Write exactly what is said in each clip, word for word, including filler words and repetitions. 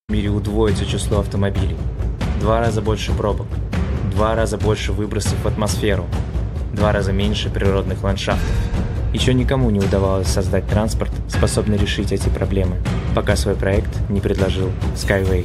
мире удвоится число автомобилей, два раза больше пробок, два раза больше выбросов в атмосферу, два раза меньше природных ландшафтов. Еще никому не удавалось создать транспорт, способный решить эти проблемы, пока свой проект не предложил Skyway.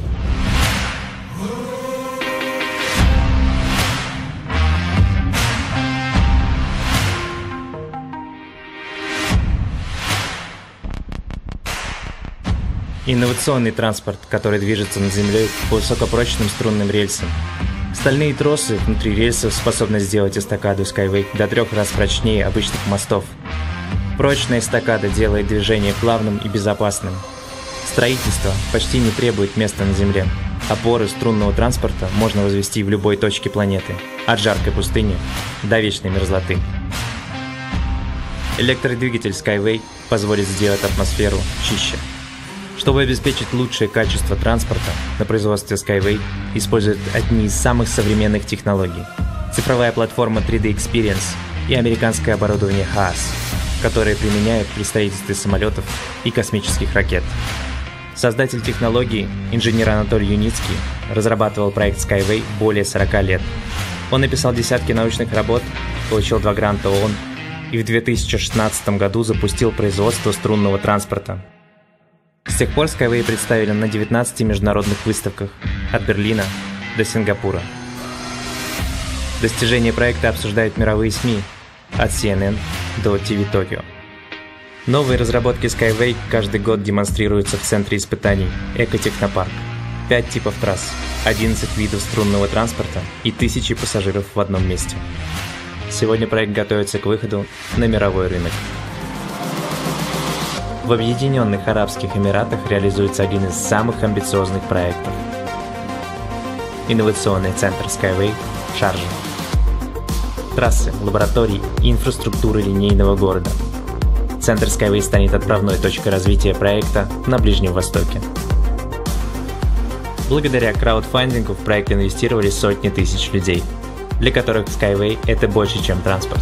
Инновационный транспорт, который движется над землей по высокопрочным струнным рельсам. Стальные тросы внутри рельсов способны сделать эстакаду Skyway до трех раз прочнее обычных мостов. Прочная эстакада делает движение плавным и безопасным. Строительство почти не требует места на земле. Опоры струнного транспорта можно возвести в любой точке планеты, от жаркой пустыни до вечной мерзлоты. Электродвигатель Skyway позволит сделать атмосферу чище. Чтобы обеспечить лучшее качество транспорта, на производстве Skyway используют одни из самых современных технологий – цифровая платформа три дэ Experience и американское оборудование хаас, которые применяют при строительстве самолетов и космических ракет. Создатель технологии, инженер Анатолий Юницкий, разрабатывал проект Skyway более сорока лет. Он написал десятки научных работ, получил два гранта ООН и в две тысячи шестнадцатом году запустил производство струнного транспорта. С тех пор Skyway представили на девятнадцати международных выставках, от Берлина до Сингапура. Достижения проекта обсуждают мировые СМИ, от си эн эн до ти ви Tokyo. Новые разработки Skyway каждый год демонстрируются в центре испытаний Экотехнопарк. Пять типов трасс, одиннадцать видов струнного транспорта и тысячи пассажиров в одном месте. Сегодня проект готовится к выходу на мировой рынок. В Объединенных Арабских Эмиратах реализуется один из самых амбициозных проектов – инновационный центр Skyway в Шарже. Трассы, лаборатории и инфраструктуры линейного города. Центр Skyway станет отправной точкой развития проекта на Ближнем Востоке. Благодаря краудфандингу в проект инвестировали сотни тысяч людей, для которых Skyway – это больше, чем транспорт.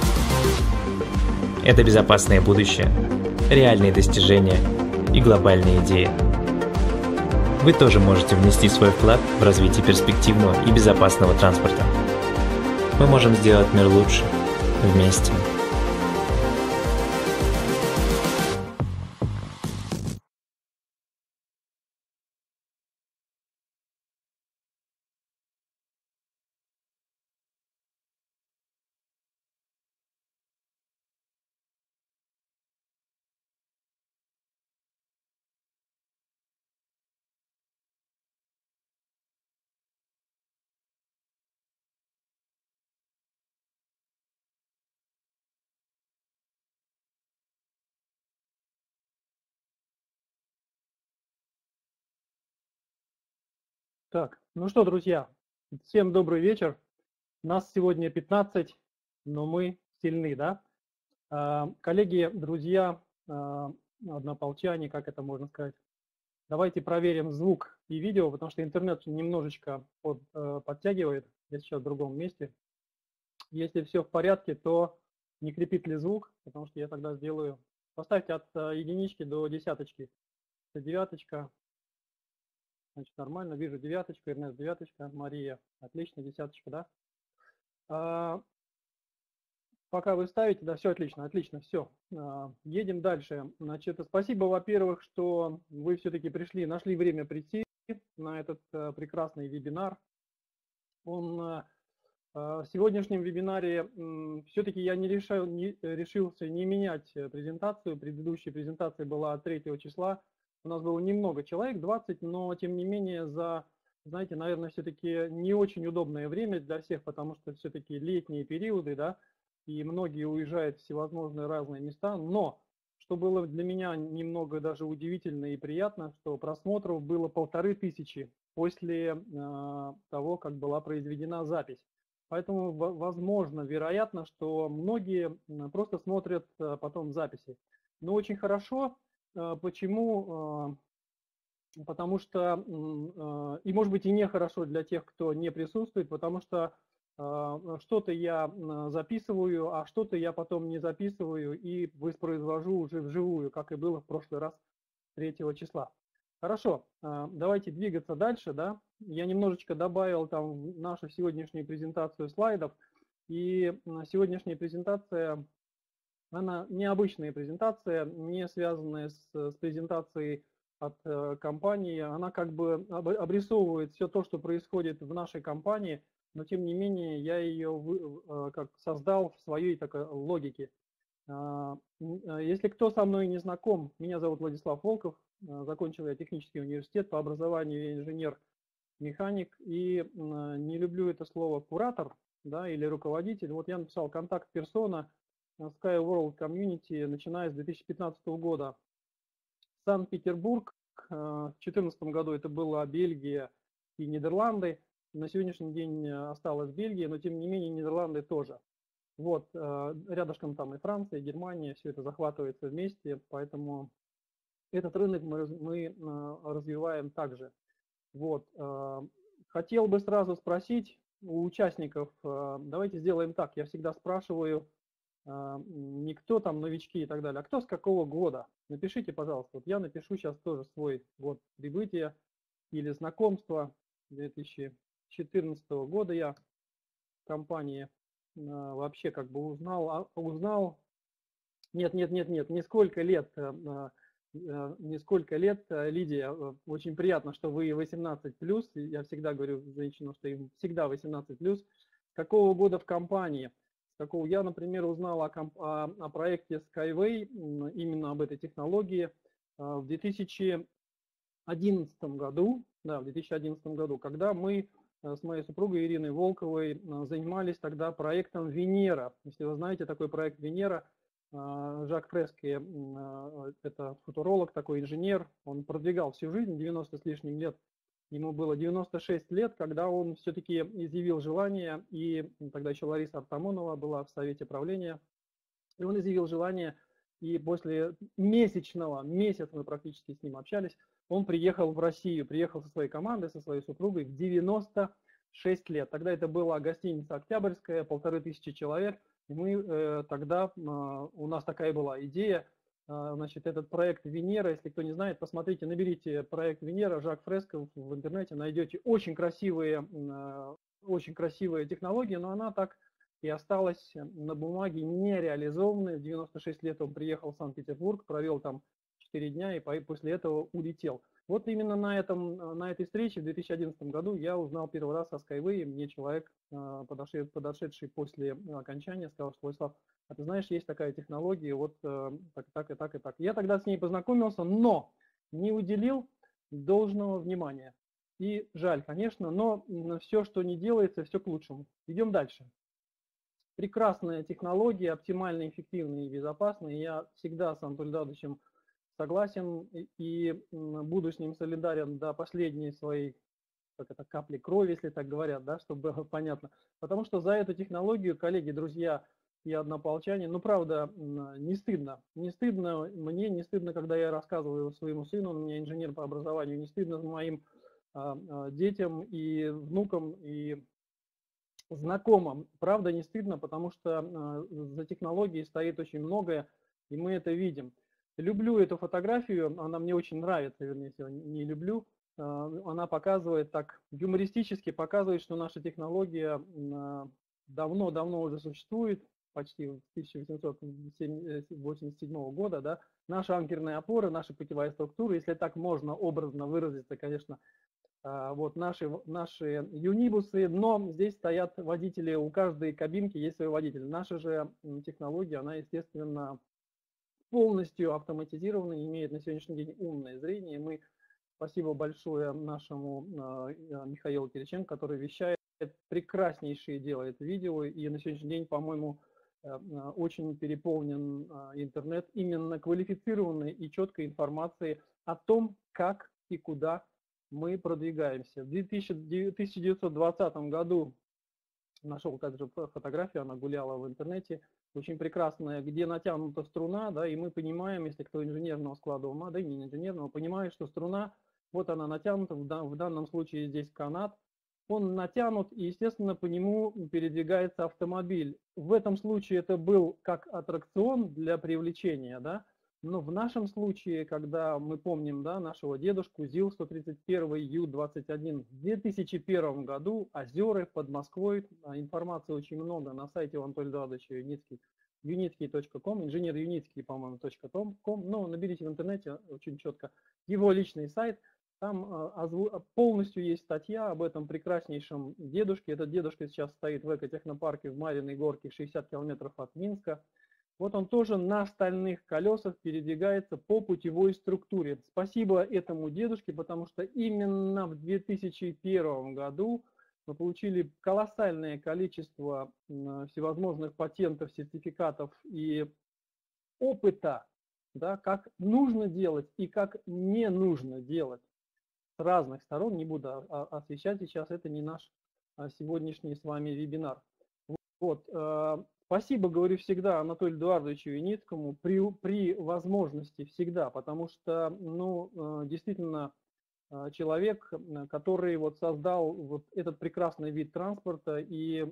Это безопасное будущее, реальные достижения и глобальные идеи. Вы тоже можете внести свой вклад в развитие перспективного и безопасного транспорта. Мы можем сделать мир лучше вместе. Так, ну что, друзья, всем добрый вечер. Нас сегодня пятнадцать, но мы сильны, да? А, коллеги, друзья, а, однополчане, как это можно сказать. Давайте проверим звук и видео, потому что интернет немножечко под, э, подтягивает. Я сейчас в другом месте. Если все в порядке, то не крепит ли звук, потому что я тогда сделаю. Поставьте от э, единички до десяточки. Это девяточка. Значит, нормально. Вижу девяточку, Эрнест девяточка, Мария. Отлично, десяточка, да? А, пока вы ставите, да, все отлично, отлично, все. А, едем дальше. Значит, спасибо, во-первых, что вы все-таки пришли, нашли время прийти на этот а, прекрасный вебинар. Он а, в сегодняшнем вебинаре все-таки я не, решил, не решился не менять презентацию. Предыдущая презентация была третьего числа. У нас было немного человек, двадцать, но тем не менее за, знаете, наверное, все-таки не очень удобное время для всех, потому что все-таки летние периоды, да, и многие уезжают в всевозможные разные места. Но, что было для меня немного даже удивительно и приятно, что просмотров было полторы тысячи после э, того, как была произведена запись. Поэтому, возможно, вероятно, что многие просто смотрят потом записи. Но очень хорошо. Почему? Потому что, и может быть и нехорошо для тех, кто не присутствует, потому что что-то я записываю, а что-то я потом не записываю и воспроизвожу уже вживую, как и было в прошлый раз третьего числа. Хорошо, давайте двигаться дальше, да. Я немножечко добавил там в нашу сегодняшнюю презентацию слайдов, и сегодняшняя презентация, она необычная презентация, не связанная с, с презентацией от э, компании, она как бы обрисовывает все то, что происходит в нашей компании, но тем не менее я ее вы, э, как создал в своей такой логике. Если кто со мной не знаком, меня зовут Владислав Волков, закончил я технический университет, по образованию я инженер-механик, и не люблю это слово куратор, да, или руководитель. Вот я написал контакт персона Sky World Community, начиная с две тысячи пятнадцатого года. Санкт-Петербург, в две тысячи четырнадцатом году это была Бельгия и Нидерланды, на сегодняшний день осталась Бельгия, но тем не менее Нидерланды тоже. Вот, рядышком там и Франция, и Германия, все это захватывается вместе, поэтому этот рынок мы, мы развиваем также. Вот, хотел бы сразу спросить у участников, давайте сделаем так, я всегда спрашиваю, не кто там новички и так далее, а кто с какого года. Напишите, пожалуйста, вот я напишу сейчас тоже свой год прибытия или знакомства, две тысячи четырнадцатого года я в компании вообще как бы узнал, узнал, нет, нет, нет, нет, не сколько лет, не сколько лет, Лидия, очень приятно, что вы восемнадцать плюс, я всегда говорю женщинам, что им всегда восемнадцать плюс, с какого года в компании, с какого я, например, узнал о, о, о проекте Skyway, именно об этой технологии в две тысячи одиннадцатом году, да, в две тысячи одиннадцатом году, когда мы с моей супругой Ириной Волковой занимались тогда проектом Венера. Если вы знаете такой проект Венера, Жак Фреске, это футуролог, такой инженер, он продвигал всю жизнь, девяносто с лишним лет, ему было девяносто шесть лет, когда он все-таки изъявил желание, и тогда еще Лариса Артамонова была в совете правления, и он изъявил желание, и после месячного, месяц мы практически с ним общались, он приехал в Россию, приехал со своей командой, со своей супругой в девяносто шесть лет. Тогда это была гостиница «Октябрьская», полторы тысячи человек. И мы э, тогда, э, у нас такая была идея, э, значит, этот проект «Венера», если кто не знает, посмотрите, наберите проект «Венера», Жак Фреско в интернете, найдете очень красивые, э, очень красивые технологии, но она так и осталась на бумаге нереализованной. В девяносто шесть лет он приехал в Санкт-Петербург, провел там четыре дня и после этого улетел. Вот именно на, этом, на этой встрече в две тысячи одиннадцатом году я узнал первый раз о Skyway. Мне человек, подошедший, подошедший после окончания, сказал, что Владислав, а ты знаешь, есть такая технология, вот так, так и так и так. Я тогда с ней познакомился, но не уделил должного внимания. И жаль, конечно, но все, что не делается, все к лучшему. Идем дальше. Прекрасная технология, оптимально эффективная и безопасная. Я всегда с Антоном Давыдовичем согласен и буду с ним солидарен до последней своей, как это, капли крови, если так говорят, да, чтобы было понятно. Потому что за эту технологию, коллеги, друзья и однополчане, ну правда, не стыдно. Не стыдно мне, не стыдно, когда я рассказываю своему сыну, он у меня инженер по образованию, не стыдно моим а, детям и внукам, и знакомым. Правда, не стыдно, потому что а, за технологией стоит очень многое, и мы это видим. Люблю эту фотографию, она мне очень нравится, вернее, если не люблю. Она показывает так, юмористически показывает, что наша технология давно-давно уже существует, почти с тысяча восемьсот восемьдесят седьмого года, да. Наши анкерные опоры, наша путевая структура, если так можно образно выразиться, конечно, вот наши, наши юнибусы, но здесь стоят водители, у каждой кабинки есть свой водитель. Наша же технология, она, естественно, полностью автоматизированный, имеет на сегодняшний день умное зрение. Мы, спасибо большое нашему э, Михаилу Кириченко, который вещает, прекраснейшие делает видео, и на сегодняшний день, по-моему, э, очень переполнен э, интернет именно квалифицированной и четкой информацией о том, как и куда мы продвигаемся. В тысяча девятьсот двадцатом году нашел также фотографию, она гуляла в интернете, очень прекрасная, где натянута струна, да, и мы понимаем, если кто инженерного склада ума, да и не инженерного, понимает, что струна, вот она натянута, в, дан, в данном случае здесь канат, он натянут, и, естественно, по нему передвигается автомобиль. В этом случае это был как аттракцион для привлечения, да, Но в нашем случае, когда мы помним, да, нашего дедушку ЗИЛ сто тридцать один Ю двадцать один в две тысячи первом году, Озеры под Москвой, информации очень много на сайте у Анатолия Эдуардовича Юницкий, юницкий точка ком, инженер Юницкий, по-моему, .com, но наберите в интернете очень четко его личный сайт, там полностью есть статья об этом прекраснейшем дедушке. Этот дедушка сейчас стоит в экотехнопарке в Мариной Горке, шестьдесят километров от Минска. Вот он тоже на стальных колесах передвигается по путевой структуре. Спасибо этому дедушке, потому что именно в две тысячи первом году мы получили колоссальное количество всевозможных патентов, сертификатов и опыта, да, как нужно делать и как не нужно делать с разных сторон. Не буду освещать сейчас, это не наш сегодняшний с вами вебинар. Вот. Спасибо, говорю всегда, Анатолию Эдуардовичу Юницкому при, при возможности всегда, потому что, ну, действительно, человек, который вот создал вот этот прекрасный вид транспорта, и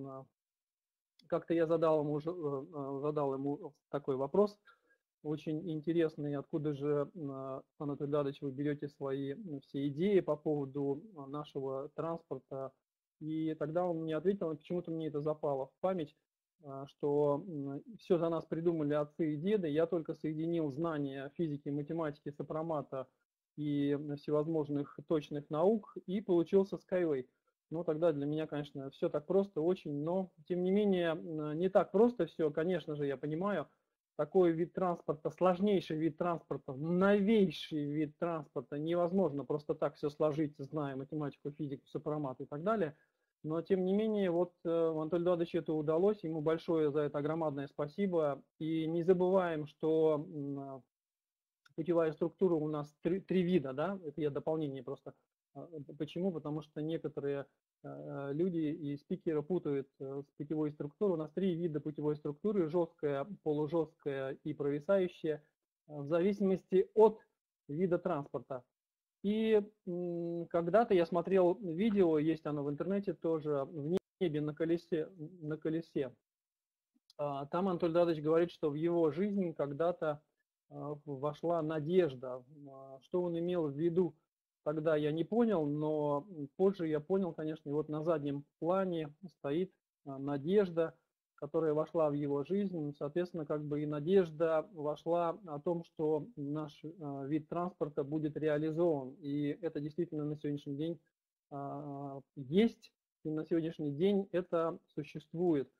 как-то я задал ему, задал ему такой вопрос, очень интересный, откуда же, Анатолий Эдуардович, вы берете свои все идеи по поводу нашего транспорта, и тогда он мне ответил, почему-то мне это запало в память, что все за нас придумали отцы и деды, я только соединил знания физики, математики, сопромата и всевозможных точных наук, и получился Skyway. Ну, тогда для меня, конечно, все так просто, очень, но, тем не менее, не так просто все, конечно же, я понимаю, такой вид транспорта, сложнейший вид транспорта, новейший вид транспорта, невозможно просто так все сложить, зная математику, физику, сопромат и так далее. Но, тем не менее, вот Анатолию Эдуардовичу это удалось, ему большое за это огромное спасибо. И не забываем, что путевая структура у нас три, три вида, да, это я дополнение просто. Почему? Потому что некоторые люди и спикеры путают с путевой структурой. У нас три вида путевой структуры: жесткая, полужесткая и провисающая, в зависимости от вида транспорта. И когда-то я смотрел видео, есть оно в интернете тоже, в небе на колесе, на колесе. Там Анатолий Эдуардович говорит, что в его жизнь когда-то вошла надежда. Что он имел в виду, тогда я не понял, но позже я понял, конечно. И вот на заднем плане стоит надежда, которая вошла в его жизнь. Соответственно, как бы и надежда вошла о том, что наш вид транспорта будет реализован. И это действительно на сегодняшний день есть, и на сегодняшний день это существует.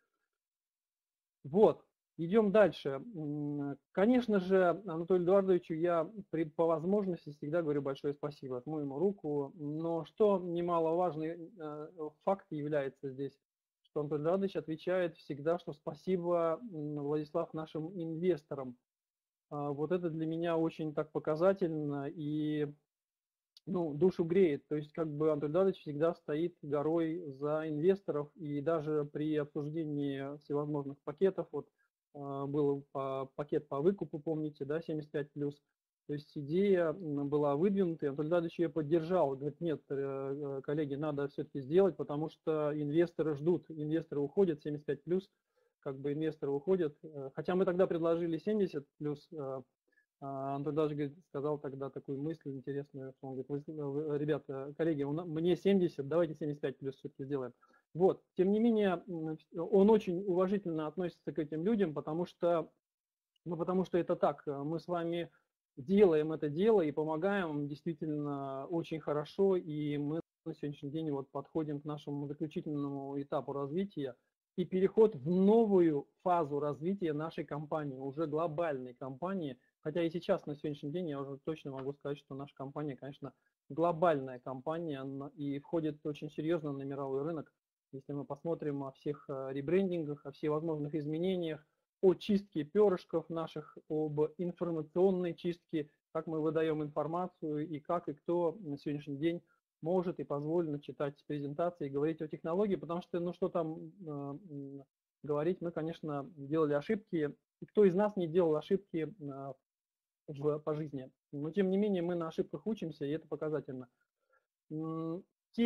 Вот, идем дальше. Конечно же, Анатолию Эдуардовичу я при, по возможности всегда говорю большое спасибо, отмою ему руку. Но что немаловажный факт является здесь, что Анатолий Эдуардович отвечает всегда, что спасибо, Владислав, нашим инвесторам. Вот это для меня очень так показательно и, ну, душу греет. То есть как бы Анатолий Эдуардович всегда стоит горой за инвесторов, и даже при обсуждении всевозможных пакетов, вот был пакет по выкупу, помните, да, семьдесят пять плюс, то есть идея была выдвинута, и Анатолий Эдуардович ее поддержал, говорит, нет, коллеги, надо все-таки сделать, потому что инвесторы ждут, инвесторы уходят, семьдесят пять плюс, как бы инвесторы уходят, хотя мы тогда предложили семьдесят плюс, Анатолий Эдуардович сказал тогда такую мысль интересную, что он говорит, ребята, коллеги, мне семьдесят, давайте семьдесят пять плюс все-таки сделаем. Вот, тем не менее, он очень уважительно относится к этим людям, потому что, ну, потому что это так, мы с вами делаем это дело и помогаем действительно очень хорошо, и мы на сегодняшний день вот подходим к нашему заключительному этапу развития и переход в новую фазу развития нашей компании, уже глобальной компании. Хотя и сейчас, на сегодняшний день, я уже точно могу сказать, что наша компания, конечно, глобальная компания и входит очень серьезно на мировой рынок. Если мы посмотрим о всех ребрендингах, о всевозможных изменениях, о чистке перышков наших, об информационной чистке, как мы выдаем информацию и как и кто на сегодняшний день может и позволено читать презентации и говорить о технологии, потому что, ну что там э, говорить, мы, конечно, делали ошибки. И кто из нас не делал ошибки э, в, по жизни? Но, тем не менее, мы на ошибках учимся, и это показательно. Те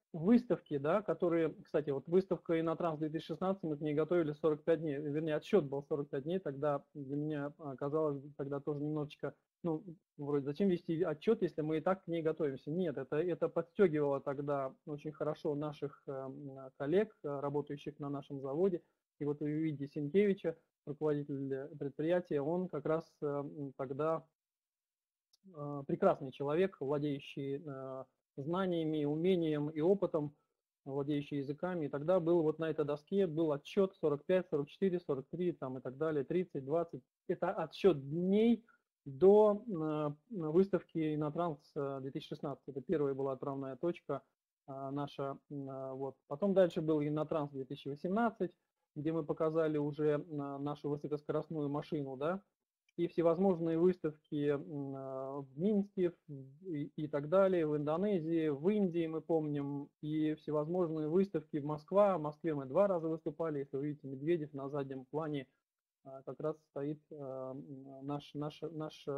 выставки, да, которые, кстати, вот выставка Инотранс две тысячи шестнадцать, мы к ней готовили сорок пять дней, вернее, отсчет был сорок пять дней, тогда для меня оказалось тогда тоже немножечко, ну, вроде, зачем вести отчет, если мы и так к ней готовимся? Нет, это, это подстегивало тогда очень хорошо наших коллег, работающих на нашем заводе. И вот вы видите Сенкевича, руководитель предприятия, он как раз тогда прекрасный человек, владеющий знаниями, умением и опытом, владеющий языками. И тогда был вот на этой доске был отсчет сорок пять, сорок четыре, сорок три там, и так далее, тридцать, двадцать. Это отсчет дней до выставки Инотранс две тысячи шестнадцать. Это первая была отправная точка наша. Вот. Потом дальше был Инотранс две тысячи восемнадцать, где мы показали уже нашу высокоскоростную машину, да, и всевозможные выставки в Минске и, и так далее, в Индонезии, в Индии мы помним, и всевозможные выставки в Москве. В Москве мы два раза выступали, если вы видите Медведев на заднем плане, как раз стоит наш, наш, наш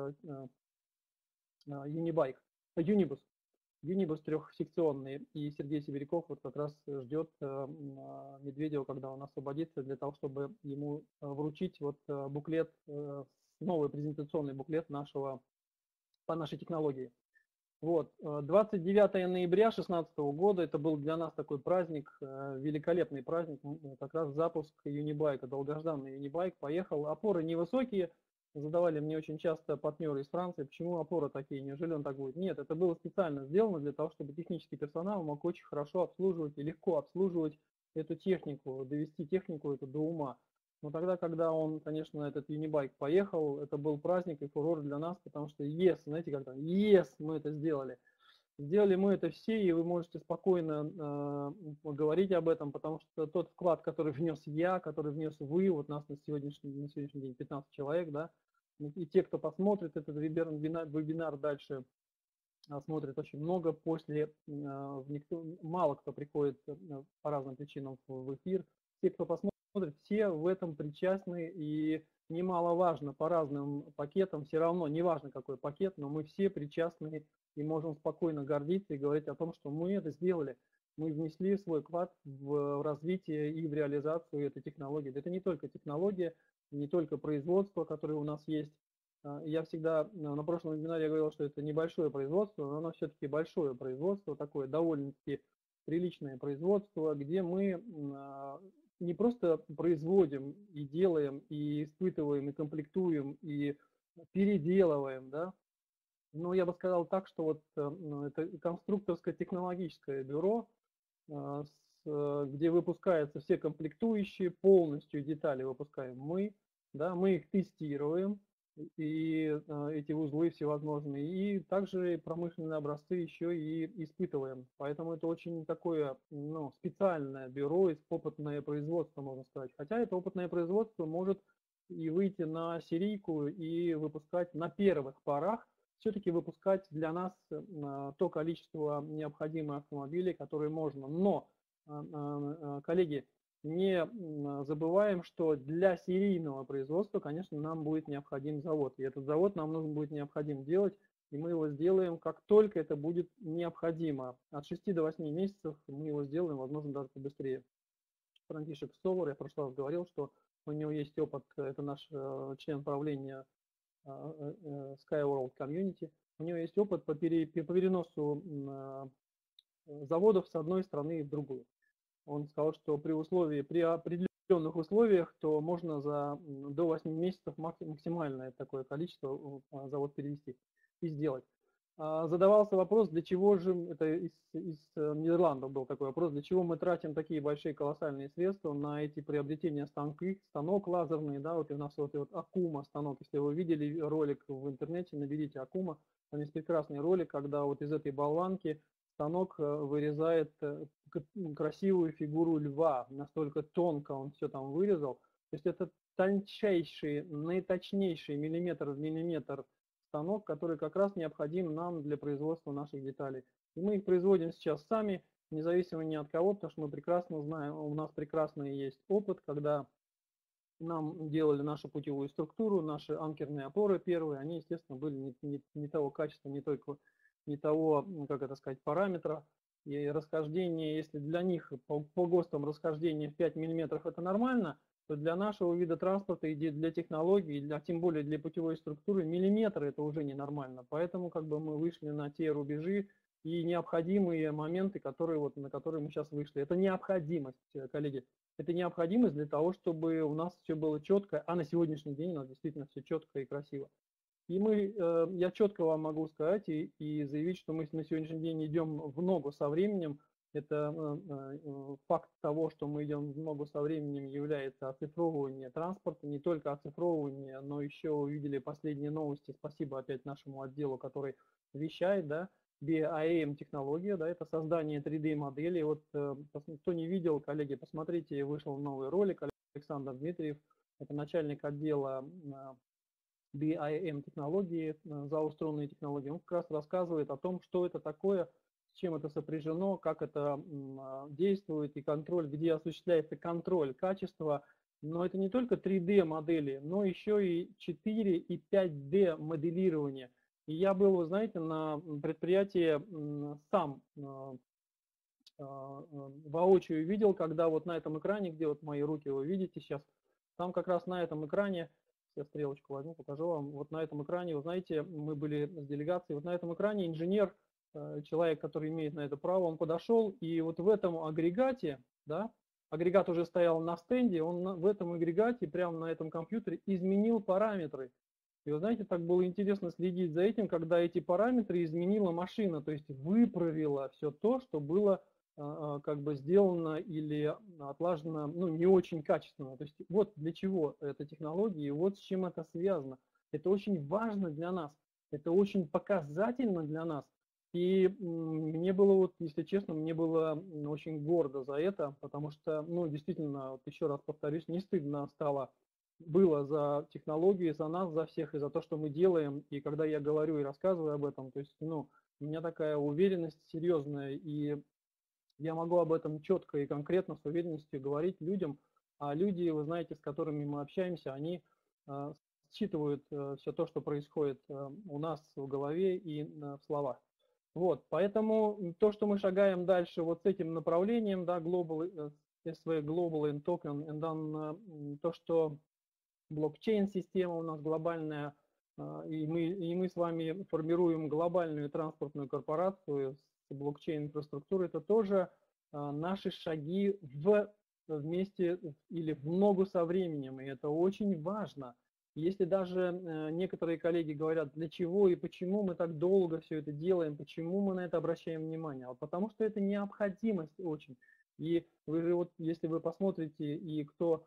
Юнибайк, Юнибус. Юнибус трехсекционный, и Сергей Сибиряков вот как раз ждет Медведева, когда он освободится, для того, чтобы ему вручить вот буклет, новый презентационный буклет нашего, по нашей технологии. Вот. двадцать девятое ноября две тысячи шестнадцатого года, это был для нас такой праздник, великолепный праздник, как раз запуск Юнибайка, долгожданный Юнибайк, поехал, опоры невысокие. Задавали мне очень часто партнеры из Франции, почему опоры такие, неужели он так будет? Нет, это было специально сделано для того, чтобы технический персонал мог очень хорошо обслуживать и легко обслуживать эту технику, довести технику эту до ума. Но тогда, когда он, конечно, этот Юнибайк поехал, это был праздник и фурор для нас, потому что yes, знаете, как там, yes, мы это сделали. Сделали мы это все, и вы можете спокойно э, говорить об этом, потому что тот вклад, который внес я, который внес вы, вот нас на сегодняшний, на сегодняшний день пятнадцать человек, да, и те, кто посмотрит этот вебинар, вебинар дальше, смотрит очень много, после, э, никто, мало кто приходит по разным причинам в эфир, те, кто посмотрит, все в этом причастны, и немаловажно по разным пакетам, все равно, неважно какой пакет, но мы все причастны и можем спокойно гордиться и говорить о том, что мы это сделали. Мы внесли свой вклад в развитие и в реализацию этой технологии. Это не только технология, не только производство, которое у нас есть. Я всегда на прошлом вебинаре говорил, что это небольшое производство, но оно все-таки большое производство, такое довольно-таки приличное производство, где мы не просто производим и делаем, и испытываем, и комплектуем, и переделываем, да, но я бы сказал так, что вот это конструкторское технологическое бюро, где выпускаются все комплектующие, полностью детали выпускаем мы, да, мы их тестируем, и эти узлы всевозможные, и также промышленные образцы еще и испытываем. Поэтому это очень такое, ну, специальное бюро, опытное производство, можно сказать. Хотя это опытное производство может и выйти на серийку и выпускать на первых порах, все-таки выпускать для нас то количество необходимых автомобилей, которые можно. Но, коллеги, не забываем, что для серийного производства, конечно, нам будет необходим завод. И этот завод нам нужно будет необходим делать, и мы его сделаем, как только это будет необходимо. От шести до восьми месяцев мы его сделаем, возможно, даже побыстрее. Франтишек Совар, я в прошлый раз говорил, что у него есть опыт, это наш член правления SkyWorld Community, у него есть опыт по, пере, по переносу заводов с одной страны в другую. Он сказал, что при условии, при определенных условиях, то можно за до восьми месяцев максимальное такое количество завод перевести и сделать. Задавался вопрос, для чего же, это из, из Нидерландов был такой вопрос, для чего мы тратим такие большие колоссальные средства на эти приобретения станков, станок лазерный, да, вот и у нас вот, вот Акума станок, если вы видели ролик в интернете, наберите Акума, там есть прекрасный ролик, когда вот из этой болванки станок вырезает красивую фигуру льва, настолько тонко он все там вырезал, то есть это тончайший, наиточнейший миллиметр в миллиметр станок, который как раз необходим нам для производства наших деталей. И мы их производим сейчас сами, независимо ни от кого, потому что мы прекрасно знаем, у нас прекрасный есть опыт, когда нам делали нашу путевую структуру, наши анкерные опоры первые, они, естественно, были не, не, не того качества, не, только, не того, как это сказать, параметра, и расхождение, если для них по, по ГОСТам расхождение в пять миллиметров это нормально, то для нашего вида транспорта и для технологий, и для, тем более для путевой структуры, миллиметры это уже ненормально. Поэтому как бы мы вышли на те рубежи и необходимые моменты, которые, вот, на которые мы сейчас вышли. Это необходимость, коллеги. Это необходимость для того, чтобы у нас все было четко, а на сегодняшний день у нас действительно все четко и красиво. И мы, я четко вам могу сказать и, и заявить, что мы на сегодняшний день идем в ногу со временем. Это факт того, что мы идем в ногу со временем, является оцифровывание транспорта, не только оцифровывание, но еще увидели последние новости. Спасибо опять нашему отделу, который вещает, да, би ай эм технология, да, это создание три дэ модели. Вот кто не видел, коллеги, посмотрите, вышел новый ролик. Александр Дмитриев, это начальник отдела би ай эм технологии, заостренные технологии. Он как раз рассказывает о том, что это такое, с чем это сопряжено, как это действует и контроль, где осуществляется контроль качества. Но это не только три дэ модели, но еще и четыре и пять дэ моделирование. И я был, вы знаете, на предприятии сам воочию видел, когда вот на этом экране, где вот мои руки вы видите сейчас, там как раз на этом экране, я стрелочку возьму, покажу вам, вот на этом экране, вы знаете, мы были с делегацией, вот на этом экране инженер, человек, который имеет на это право, он подошел, и вот в этом агрегате, да, агрегат уже стоял на стенде, он в этом агрегате, прямо на этом компьютере изменил параметры. И вы знаете, так было интересно следить за этим, когда эти параметры изменила машина, то есть выправила все то, что было как бы сделано или отлажено, ну, не очень качественно. То есть вот для чего эта технология и вот с чем это связано. Это очень важно для нас, это очень показательно для нас. И мне было, вот, если честно, мне было очень гордо за это, потому что, ну, действительно, вот еще раз повторюсь, не стыдно стало, было за технологии, за нас, за всех, и за то, что мы делаем. И когда я говорю и рассказываю об этом, то есть, ну, у меня такая уверенность серьезная, и я могу об этом четко и конкретно с уверенностью говорить людям, а люди, вы знаете, с которыми мы общаемся, они э, считывают э, все то, что происходит э, у нас в голове и э, в словах. Вот, поэтому то, что мы шагаем дальше вот с этим направлением, да, Global, эс ви Global and Token, and then, то, что блокчейн-система у нас глобальная, и мы, и мы с вами формируем глобальную транспортную корпорацию с блокчейн-инфраструктурой, это тоже наши шаги в, вместе или в ногу со временем, и это очень важно. Если даже некоторые коллеги говорят, для чего и почему мы так долго все это делаем, почему мы на это обращаем внимание, а потому что это необходимость очень. И вы же вот, если вы посмотрите, и кто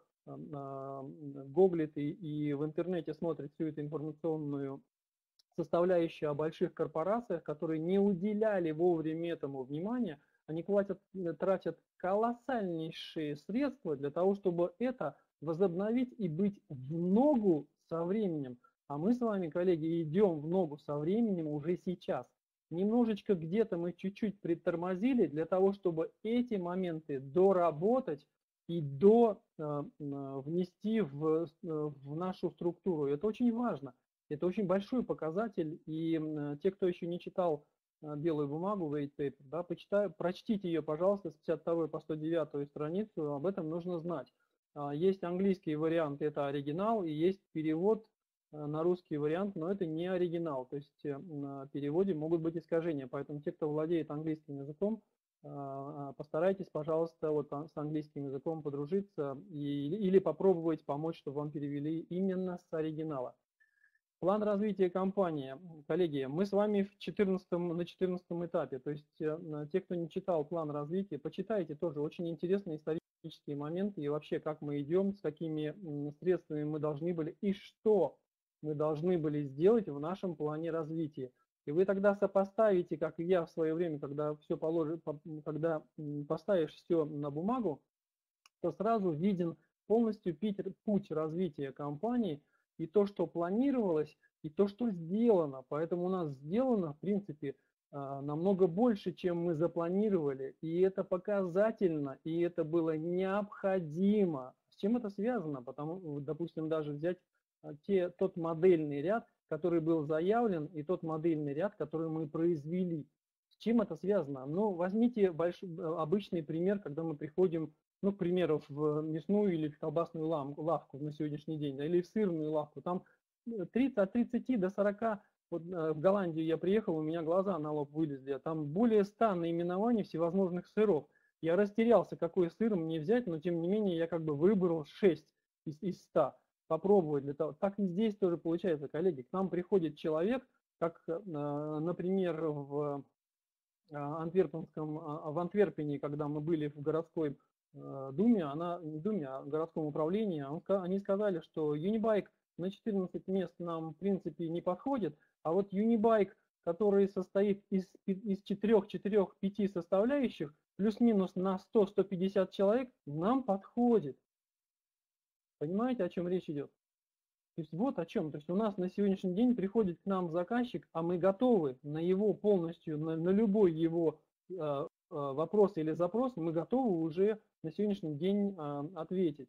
э, гуглит и, и в интернете смотрит всю эту информационную составляющую о больших корпорациях, которые не уделяли вовремя этому внимания, они платят, тратят колоссальнейшие средства для того, чтобы это возобновить и быть в ногу со временем. А мы с вами, коллеги, идем в ногу со временем уже сейчас. Немножечко где-то мы чуть-чуть притормозили для того, чтобы эти моменты доработать и до э, внести в, в нашу структуру. Это очень важно. Это очень большой показатель. И э, те, кто еще не читал э, белую бумагу, white paper, да, почитай, прочтите ее, пожалуйста, с пятьдесят второй по сто девятую страницу. Об этом нужно знать. Есть английский вариант, это оригинал, и есть перевод на русский вариант, но это не оригинал. То есть на переводе могут быть искажения. Поэтому те, кто владеет английским языком, постарайтесь, пожалуйста, вот с английским языком подружиться и, или попробовать помочь, чтобы вам перевели именно с оригинала. План развития компании. Коллеги, мы с вами в четырнадцатом, на четырнадцатом этапе. То есть те, кто не читал план развития, почитайте тоже. Очень интересный исторический моменты и вообще как мы идем, с какими средствами мы должны были и что мы должны были сделать в нашем плане развития. И вы тогда сопоставите, как и я в свое время, когда все положит, когда поставишь все на бумагу, то сразу виден полностью путь развития компании и то, что планировалось, и то, что сделано. Поэтому у нас сделано, в принципе, намного больше, чем мы запланировали, и это показательно, и это было необходимо. С чем это связано? Потому, допустим, даже взять те, тот модельный ряд, который был заявлен, и тот модельный ряд, который мы произвели. С чем это связано? Ну, возьмите больш... обычный пример, когда мы приходим, ну, к примеру, в мясную или в колбасную лавку на сегодняшний день, да, или в сырную лавку. Там тридцать, от тридцати до сорока, вот в Голландию я приехал, у меня глаза на лоб вылезли, там более ста наименований всевозможных сыров. Я растерялся, какой сыр мне взять, но тем не менее я как бы выбрал шесть из, из ста. Попробовать для того. Так и здесь тоже получается, коллеги. К нам приходит человек, как, например, в Антверпенском, в Антверпене, когда мы были в городской думе, она, не думе, а в городском управлении, они сказали, что Unibike на четырнадцать мест нам в принципе не подходит, а вот Unibike, который состоит из, из четырех, четырех, пяти составляющих, плюс-минус на сто — сто пятьдесят человек, нам подходит. Понимаете, о чем речь идет? То есть вот о чем. То есть у нас на сегодняшний день приходит к нам заказчик, а мы готовы на его полностью, на, на любой его э, э, вопрос или запрос, мы готовы уже на сегодняшний день э, ответить.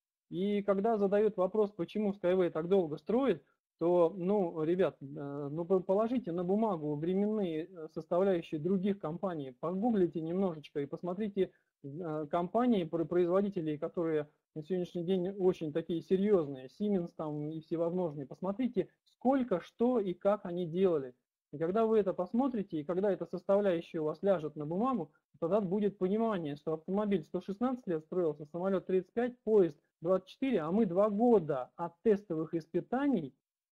И когда задают вопрос, почему Skyway так долго строит, то, ну, ребят, ну, положите на бумагу временные составляющие других компаний, погуглите немножечко и посмотрите компании, производителей, которые на сегодняшний день очень такие серьезные, Siemens там и всевозможные, посмотрите, сколько, что и как они делали. И когда вы это посмотрите, и когда эта составляющая у вас ляжет на бумагу, тогда будет понимание, что автомобиль сто шестнадцать лет строился, самолет тридцать пять, поезд двадцать четыре, а мы два года от тестовых испытаний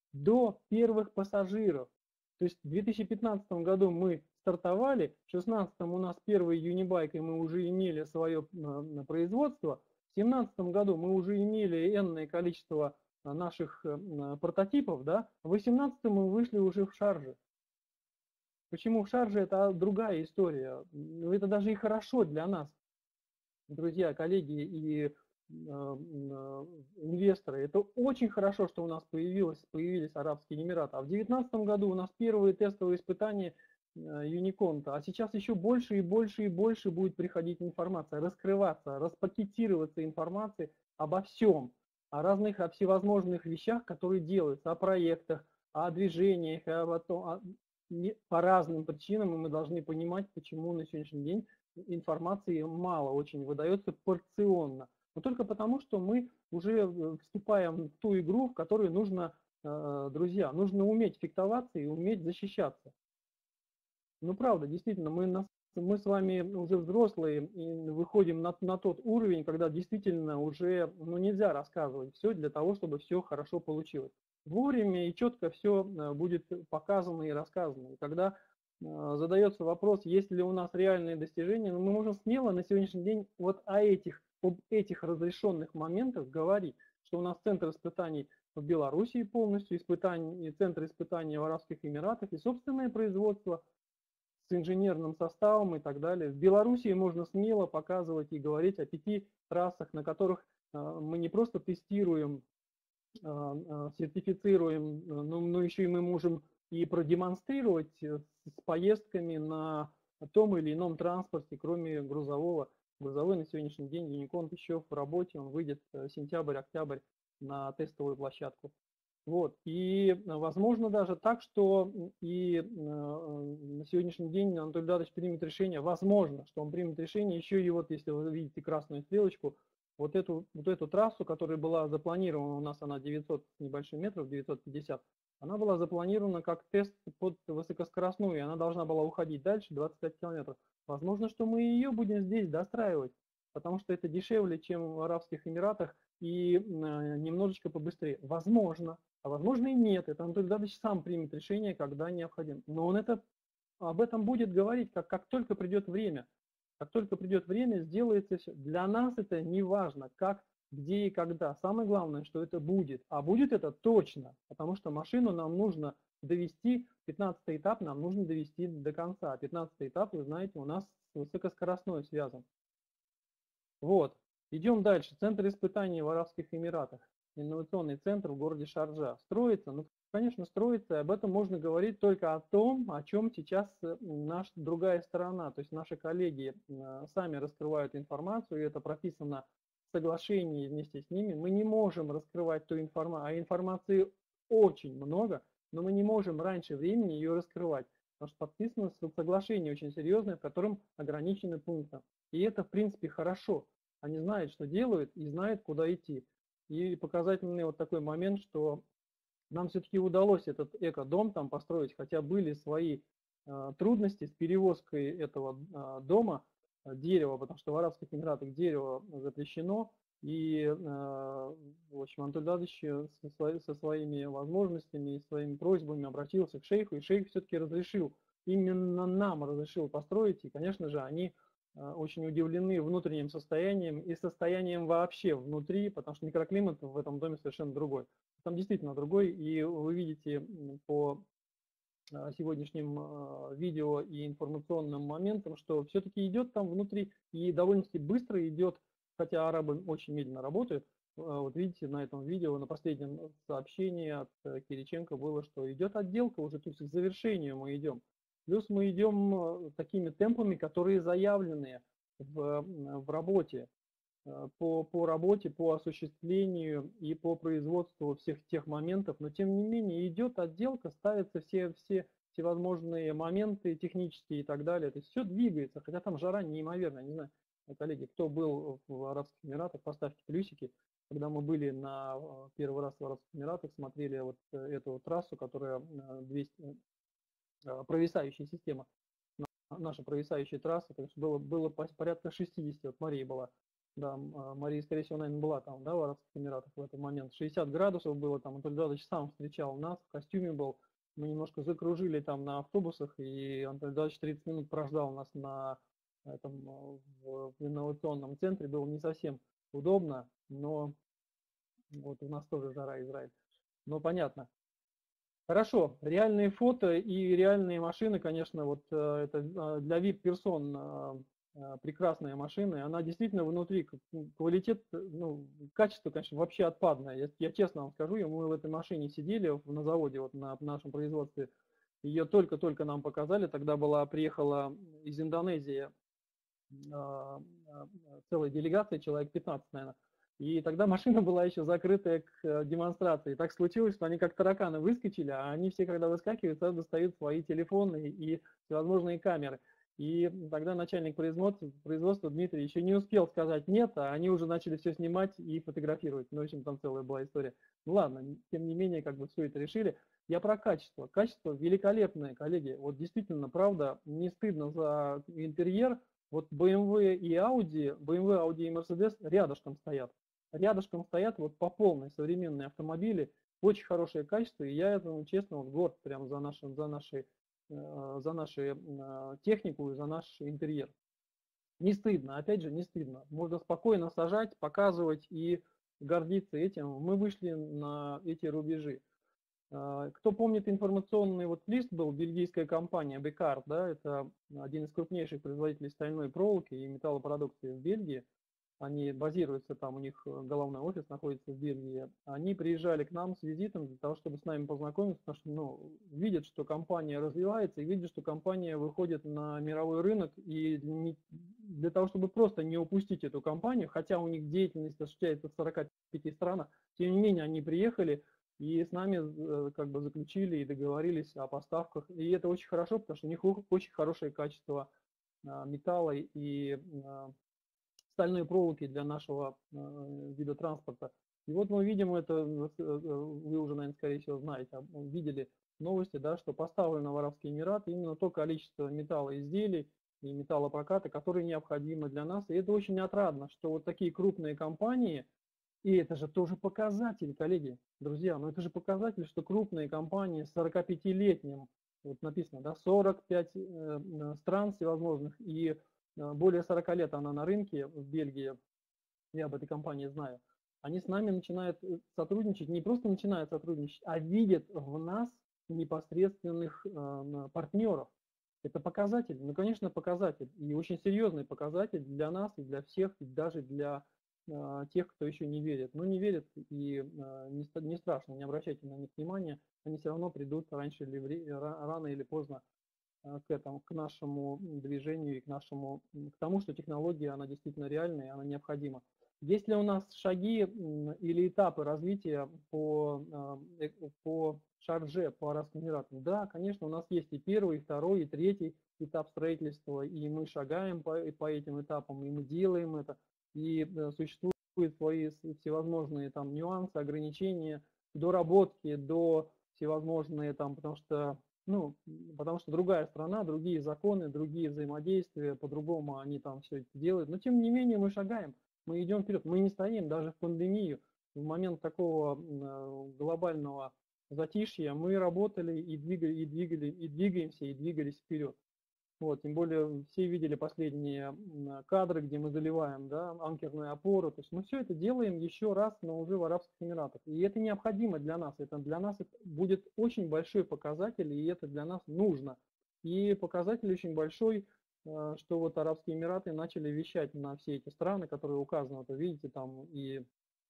до первых пассажиров. То есть в две тысячи пятнадцатом году мы стартовали, в две тысячи шестнадцатом у нас первый Unibike, и мы уже имели свое производство. В две тысячи семнадцатом году мы уже имели энное количество наших прототипов, да? В две тысячи восемнадцатом мы вышли уже в шарже. Почему в шарже? Это другая история. Это даже и хорошо для нас, друзья, коллеги и инвесторы. Это очень хорошо, что у нас появилось, появились Арабские Эмираты. А в две тысячи девятнадцатом году у нас первые тестовые испытания Юниконта. А сейчас еще больше и больше и больше будет приходить информация, раскрываться, распакетироваться информация обо всем, о разных, о всевозможных вещах, которые делаются, о проектах, о движениях, о том, о, по разным причинам, и мы должны понимать, почему на сегодняшний день информации мало очень выдается порционно. Но только потому, что мы уже вступаем в ту игру, в которой нужно, друзья, нужно уметь фехтоваться и уметь защищаться. Ну, правда, действительно, мы, нас, мы с вами уже взрослые и выходим на, на тот уровень, когда действительно уже ну, нельзя рассказывать все для того, чтобы все хорошо получилось. Вовремя и четко все будет показано и рассказано. И когда задается вопрос, есть ли у нас реальные достижения, ну, мы можем смело на сегодняшний день вот о этих, об этих разрешенных моментах говорить, что у нас центр испытаний в Белоруссии полностью, испытаний, центр испытаний в Арабских Эмиратах и собственное производство с инженерным составом и так далее. В Белоруссии можно смело показывать и говорить о пяти трассах, на которых мы не просто тестируем, сертифицируем, но, но еще и мы можем и продемонстрировать с поездками на том или ином транспорте, кроме грузового. Грузовой на сегодняшний день Юниконт еще в работе, он выйдет сентябрь-октябрь на тестовую площадку. Вот. И возможно даже так, что и на сегодняшний день Анатолий Давыдович примет решение, возможно, что он примет решение еще и вот, если вы видите красную стрелочку, вот эту, вот эту трассу, которая была запланирована, у нас она девятьсот с небольшим метров, девятьсот пятьдесят, она была запланирована как тест под высокоскоростную, и она должна была уходить дальше двадцать пять километров. Возможно, что мы ее будем здесь достраивать, потому что это дешевле, чем в Арабских Эмиратах, и немножечко побыстрее. Возможно. А возможно и нет. Это Анатолий Давыдович сам примет решение, когда необходимо. Но он это, об этом будет говорить, как, как только придет время. Как только придет время, сделается все. Для нас это не важно, как, где и когда. Самое главное, что это будет. А будет это точно, потому что машину нам нужно довести, пятнадцатый этап нам нужно довести до конца. пятнадцатый этап, вы знаете, у нас с высокоскоростной связан. Вот. Идем дальше. Центр испытаний в Арабских Эмиратах. Инновационный центр в городе Шарджа. Строится? Ну, конечно, строится. И об этом можно говорить только о том, о чем сейчас наша другая сторона, то есть наши коллеги сами раскрывают информацию, и это прописано в соглашении вместе с ними. Мы не можем раскрывать ту информацию, а информации очень много, но мы не можем раньше времени ее раскрывать, потому что подписано соглашение очень серьезное, в котором ограничены пункты. И это, в принципе, хорошо. Они знают, что делают, и знают, куда идти. И показательный вот такой момент, что нам все-таки удалось этот эко-дом там построить, хотя были свои э, трудности с перевозкой этого э, дома, э, дерева, потому что в Арабских Эмиратах дерево запрещено. И, э, в общем, Анатолий Давыдович со, свои, со своими возможностями и своими просьбами обратился к шейху, и шейх все-таки разрешил, именно нам разрешил построить, и, конечно же, они э, очень удивлены внутренним состоянием и состоянием вообще внутри, потому что микроклимат в этом доме совершенно другой. Там действительно другой, и вы видите по сегодняшним видео и информационным моментам, что все-таки идет там внутри, и довольно-таки быстро идет, хотя арабы очень медленно работают. Вот видите, на этом видео, на последнем сообщении от Кириченко было, что идет отделка уже, то есть к завершению мы идем. Плюс мы идем такими темпами, которые заявлены в, в работе. По, по работе, по осуществлению и по производству всех тех моментов, но тем не менее идет отделка, ставятся все, все всевозможные моменты технические и так далее, то есть все двигается, хотя там жара неимоверная, не знаю, коллеги, кто был в Арабских Эмиратах, поставьте плюсики, когда мы были на первый раз в Арабских Эмиратах, смотрели вот эту трассу, которая двести, провисающая система, наша провисающая трасса, то есть было, было порядка шестьдесят, вот Мария была. Да, Мария, скорее всего, наверное, была там, да, в Арабских Эмиратах в этот момент. шестьдесят градусов было там, Анатолий Давыдович сам встречал нас, в костюме был. Мы немножко закружили там на автобусах, и Анатолий Давыдович тридцать минут прождал нас на этом, в инновационном центре. Было не совсем удобно, но вот у нас тоже жара, Израиль. Но понятно. Хорошо, реальные фото и реальные машины, конечно, вот это для ви ай пи-персон прекрасная машина, и она действительно внутри, квалитет, ну, качество, конечно, вообще отпадное. Я, я честно вам скажу, мы в этой машине сидели на заводе, вот на нашем производстве, ее только-только нам показали, тогда была, приехала из Индонезии целая делегация, человек пятнадцать, наверное, и тогда машина была еще закрытая к демонстрации. Так случилось, что они как тараканы выскочили, а они все, когда выскакивают, сразу достают свои телефоны и всевозможные камеры. И тогда начальник производства, производства Дмитрий еще не успел сказать нет, а они уже начали все снимать и фотографировать. Ну, в общем, там целая была история. Ну ладно, тем не менее, как бы все это решили. Я про качество. Качество великолепное, коллеги. Вот действительно, правда, не стыдно за интерьер. Вот бэ эм вэ и Audi, бэ эм вэ, Audi и Mercedes рядышком стоят. Рядышком стоят вот по полной современные автомобили. Очень хорошее качество, и я этому честно вот горд прям за наши, за наши за нашу технику и за наш интерьер. Не стыдно, опять же, не стыдно. Можно спокойно сажать, показывать и гордиться этим. Мы вышли на эти рубежи. Кто помнит, информационный вот лист был, бельгийская компания Бекард, да, это один из крупнейших производителей стальной проволоки и металлопродукции в Бельгии. Они базируются там, у них головной офис находится в Бельгии. Они приезжали к нам с визитом для того, чтобы с нами познакомиться, потому что ну, видят, что компания развивается, и видят, что компания выходит на мировой рынок. И для того, чтобы просто не упустить эту компанию, хотя у них деятельность осуществляется в сорока пяти странах, тем не менее они приехали и с нами как бы заключили и договорились о поставках. И это очень хорошо, потому что у них очень хорошее качество металла и стальной проволоки для нашего э, вида транспорта. И вот мы видим это, вы уже, наверное, скорее всего знаете, видели новости, да, что поставлено в Арабские Эмираты именно то количество металлоизделий и металлопроката, которые необходимы для нас. И это очень отрадно, что вот такие крупные компании, и это же тоже показатель, коллеги, друзья, но это же показатель, что крупные компании с сорокапятилетним, вот написано, да, сорок пять э, стран всевозможных, и более сорока лет она на рынке в Бельгии, я об этой компании знаю, они с нами начинают сотрудничать, не просто начинают сотрудничать, а видят в нас непосредственных э, партнеров. Это показатель, ну, конечно, показатель, и очень серьезный показатель для нас и для всех, и даже для э, тех, кто еще не верит. Ну, не верят, и э, не, не страшно, не обращайте на них внимания, они все равно придут раньше или рано или поздно к этому, к нашему движению и к нашему, к тому, что технология, она действительно реальная, и она необходима. Есть ли у нас шаги или этапы развития по, по Шардже по Арабским Эмиратам. Да, конечно, у нас есть и первый, и второй, и третий этап строительства, и мы шагаем по, по этим этапам, и мы делаем это, и существуют свои всевозможные там нюансы, ограничения, доработки до всевозможные там, потому что, ну, потому что другая страна, другие законы, другие взаимодействия, по-другому они там все это делают. Но тем не менее мы шагаем, мы идем вперед, мы не стоим даже в пандемию. В момент такого глобального затишья мы работали и двигали, и двигали, и двигаемся, и двигались вперед. Вот, тем более все видели последние кадры, где мы заливаем, да, анкерную опору. То есть мы все это делаем еще раз, но уже в Арабских Эмиратах. И это необходимо для нас. Это для нас это будет очень большой показатель, и это для нас нужно. И показатель очень большой, что вот Арабские Эмираты начали вещать на все эти страны, которые указаны. Вот, видите, там и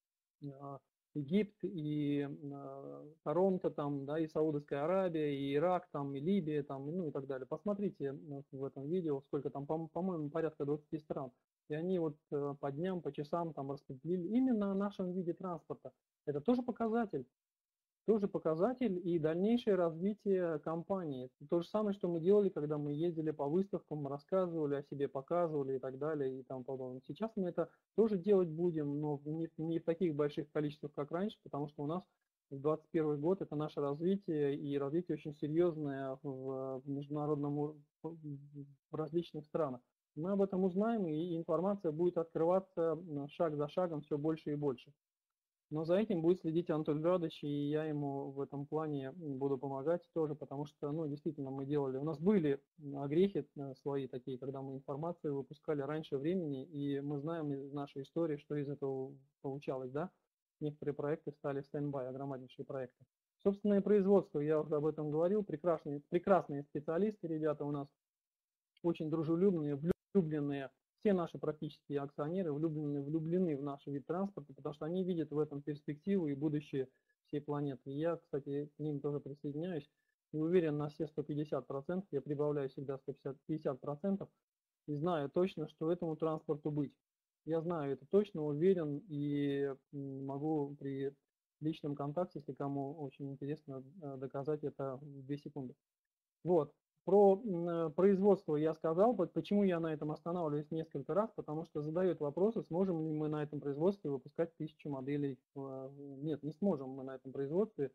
Египет, и э, Торонто, там, да, и Саудовская Аравия, и Ирак, там, и Либия, там, ну и так далее. Посмотрите в этом видео, сколько там, по-моему, порядка двадцати стран. И они вот э, по дням, по часам там распределили именно о нашем виде транспорта. Это тоже показатель. Тоже показатель и дальнейшее развитие компании. То же самое, что мы делали, когда мы ездили по выставкам, рассказывали о себе, показывали и так далее и тому подобное. Сейчас мы это тоже делать будем, но не, не в таких больших количествах, как раньше, потому что у нас двадцать первый год это наше развитие, и развитие очень серьезное в международном, в различных странах. Мы об этом узнаем, и информация будет открываться шаг за шагом все больше и больше. Но за этим будет следить Анатолий Радович, и я ему в этом плане буду помогать тоже, потому что, ну, действительно, мы делали, у нас были огрехи свои такие, когда мы информацию выпускали раньше времени, и мы знаем из нашей истории, что из этого получалось, да. Некоторые проекты стали в стендбай, огромнейшие проекты. Собственное производство, я уже об этом говорил, прекрасные, прекрасные специалисты, ребята у нас, очень дружелюбные, влюбленные. Все наши практически акционеры влюблены, влюблены в наш вид транспорта, потому что они видят в этом перспективу и будущее всей планеты. И я, кстати, к ним тоже присоединяюсь и уверен на все сто пятьдесят процентов, я прибавляю всегда сто пятьдесят процентов, и знаю точно, что этому транспорту быть. Я знаю это точно, уверен и могу при личном контакте, если кому очень интересно, доказать это в две секунды. Вот. Про производство я сказал, почему я на этом останавливаюсь несколько раз, потому что задают вопросы, сможем ли мы на этом производстве выпускать тысячу моделей. Нет, не сможем мы на этом производстве,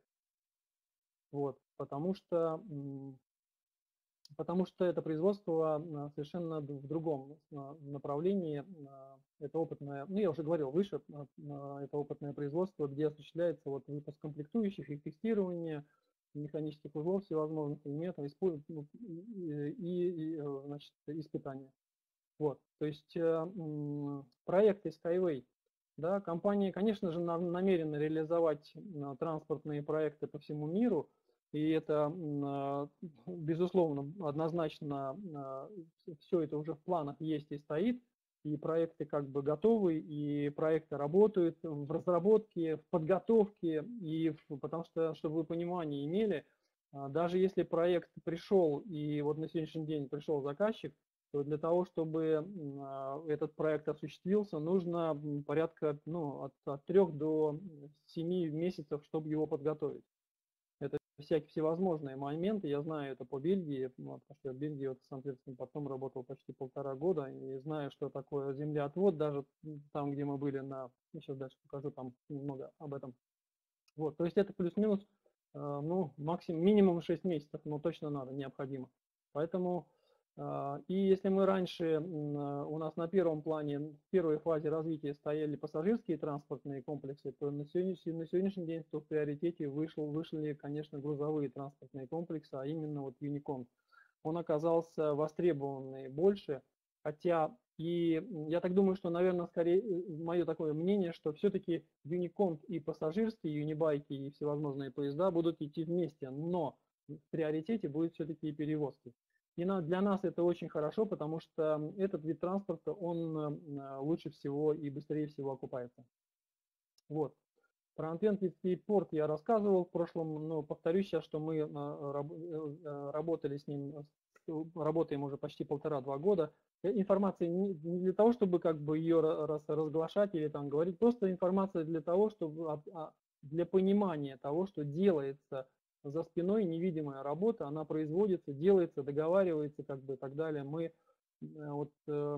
вот, потому что, потому что это производство совершенно в другом направлении. Это опытное, ну я уже говорил выше, это опытное производство, где осуществляется вот выпуск комплектующих и тестирование механических узлов всевозможных элементов и, и значит, испытания. Вот, то есть проекты Skyway, да, компания, конечно же, намерена реализовать транспортные проекты по всему миру, и это, безусловно, однозначно все это уже в планах есть и стоит, и проекты как бы готовы, и проекты работают в разработке, в подготовке, и в, потому что, чтобы вы понимание имели, даже если проект пришел, и вот на сегодняшний день пришел заказчик, то для того, чтобы этот проект осуществился, нужно порядка ну, от, от трех до семи месяцев, чтобы его подготовить. Это всякие всевозможные моменты, я знаю это по Бельгии, потому что я в Бельгии, вот, соответственно, потом работал почти полтора года, и знаю, что такое землеотвод, даже там, где мы были на, сейчас дальше покажу, там немного об этом. Вот, то есть это плюс-минус, ну, максимум, минимум шесть месяцев, но точно надо, необходимо. Поэтому, и если мы раньше, у нас на первом плане, в первой фазе развития стояли пассажирские транспортные комплексы, то на сегодняшний, на сегодняшний день в приоритете вышел, вышли, конечно, грузовые транспортные комплексы, а именно вот Юникон. Он оказался востребованный больше, хотя и я так думаю, что, наверное, скорее, мое такое мнение, что все-таки Юникон и пассажирские, юнибайки и всевозможные поезда будут идти вместе, но в приоритете будет все-таки и перевозки. И для нас это очень хорошо, потому что этот вид транспорта, он лучше всего и быстрее всего окупается. Вот. Про Антверпенский порт я рассказывал в прошлом, но повторюсь сейчас, что мы работали с ним, работаем уже почти полтора-два года. Информация не для того, чтобы как бы ее разглашать или там говорить, просто информация для того, чтобы для понимания того, что делается за спиной невидимая работа, она производится, делается, договаривается, как бы и так далее. Мы вот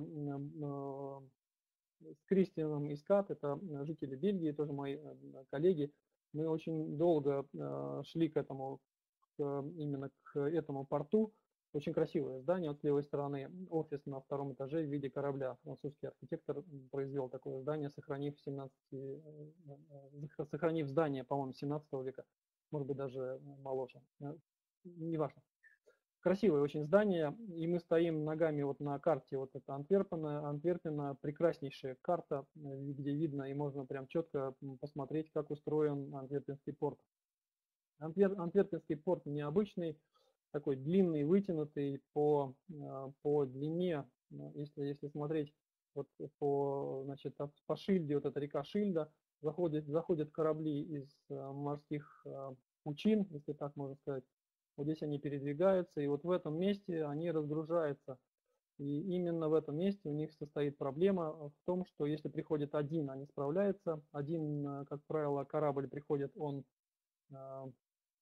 с Кристианом Искат, это жители Бельгии, тоже мои коллеги, мы очень долго шли к этому, именно к этому порту. Очень красивое здание, вот с левой стороны офис на втором этаже в виде корабля. Французский архитектор произвел такое здание, сохранив, семнадцать, сохранив здание, по-моему, семнадцатого века, может быть, даже моложе, неважно. Красивое очень здание, и мы стоим ногами вот на карте, вот это Антверпена, Антверпена, прекраснейшая карта, где видно и можно прям четко посмотреть, как устроен Антверпенский порт. Антвер, Антверпенский порт необычный, такой длинный, вытянутый по, по длине, если, если смотреть вот по, значит, по Шильде, вот эта река Шильда, заходят, заходят корабли из морских пучин, если так можно сказать. Вот здесь они передвигаются, и вот в этом месте они разгружаются. И именно в этом месте у них состоит проблема в том, что если приходит один, они справляются. Один, как правило, корабль приходит, он, он,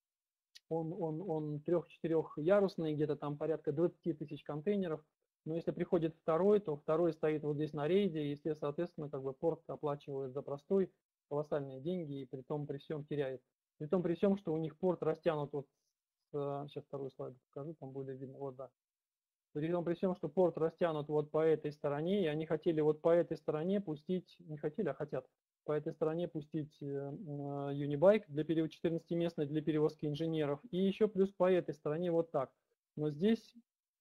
он, он трех-четырехярусный, где-то там порядка двадцати тысяч контейнеров. Но если приходит второй, то второй стоит вот здесь на рейде, и, естественно, соответственно, как бы порт оплачивает за простой колоссальные деньги, и при том при всем теряет. При том при всем, что у них порт растянут вот. Сейчас второй слайд покажу, там будет видно, вот да. При том при всем, что порт растянут вот по этой стороне, и они хотели вот по этой стороне пустить, не хотели, а хотят, по этой стороне пустить Юнибайк для перевозки четырнадцатиместный для перевозки инженеров, и еще плюс по этой стороне вот так. Но здесь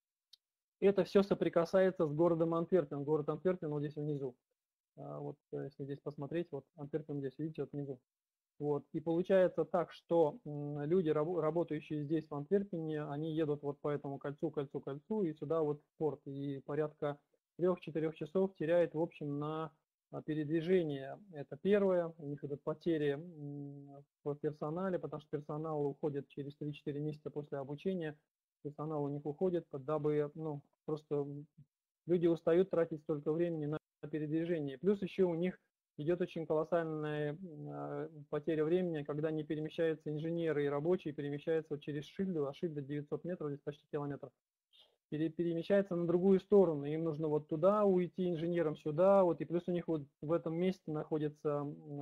это все соприкасается с городом Антверпен. Город Антверпен вот здесь внизу. Вот если здесь посмотреть, вот Антверпен здесь, видите, вот внизу. Вот. И получается так, что люди, работающие здесь, в Антверпене, они едут вот по этому кольцу, кольцу, кольцу и сюда вот в порт. И порядка трех-четырех часов теряет, в общем, на передвижение. Это первое. У них идут потери в персонале, потому что персонал уходит через три-четыре месяца после обучения. Персонал у них уходит, дабы, ну, просто люди устают тратить столько времени на передвижение. Плюс еще у них идет очень колоссальная потеря времени, когда не перемещаются инженеры и рабочие, перемещаются вот через Шильду, а Шильда девятьсот метров, здесь почти километр, перемещается на другую сторону. Им нужно вот туда уйти инженерам, сюда, вот, и плюс у них вот в этом месте находится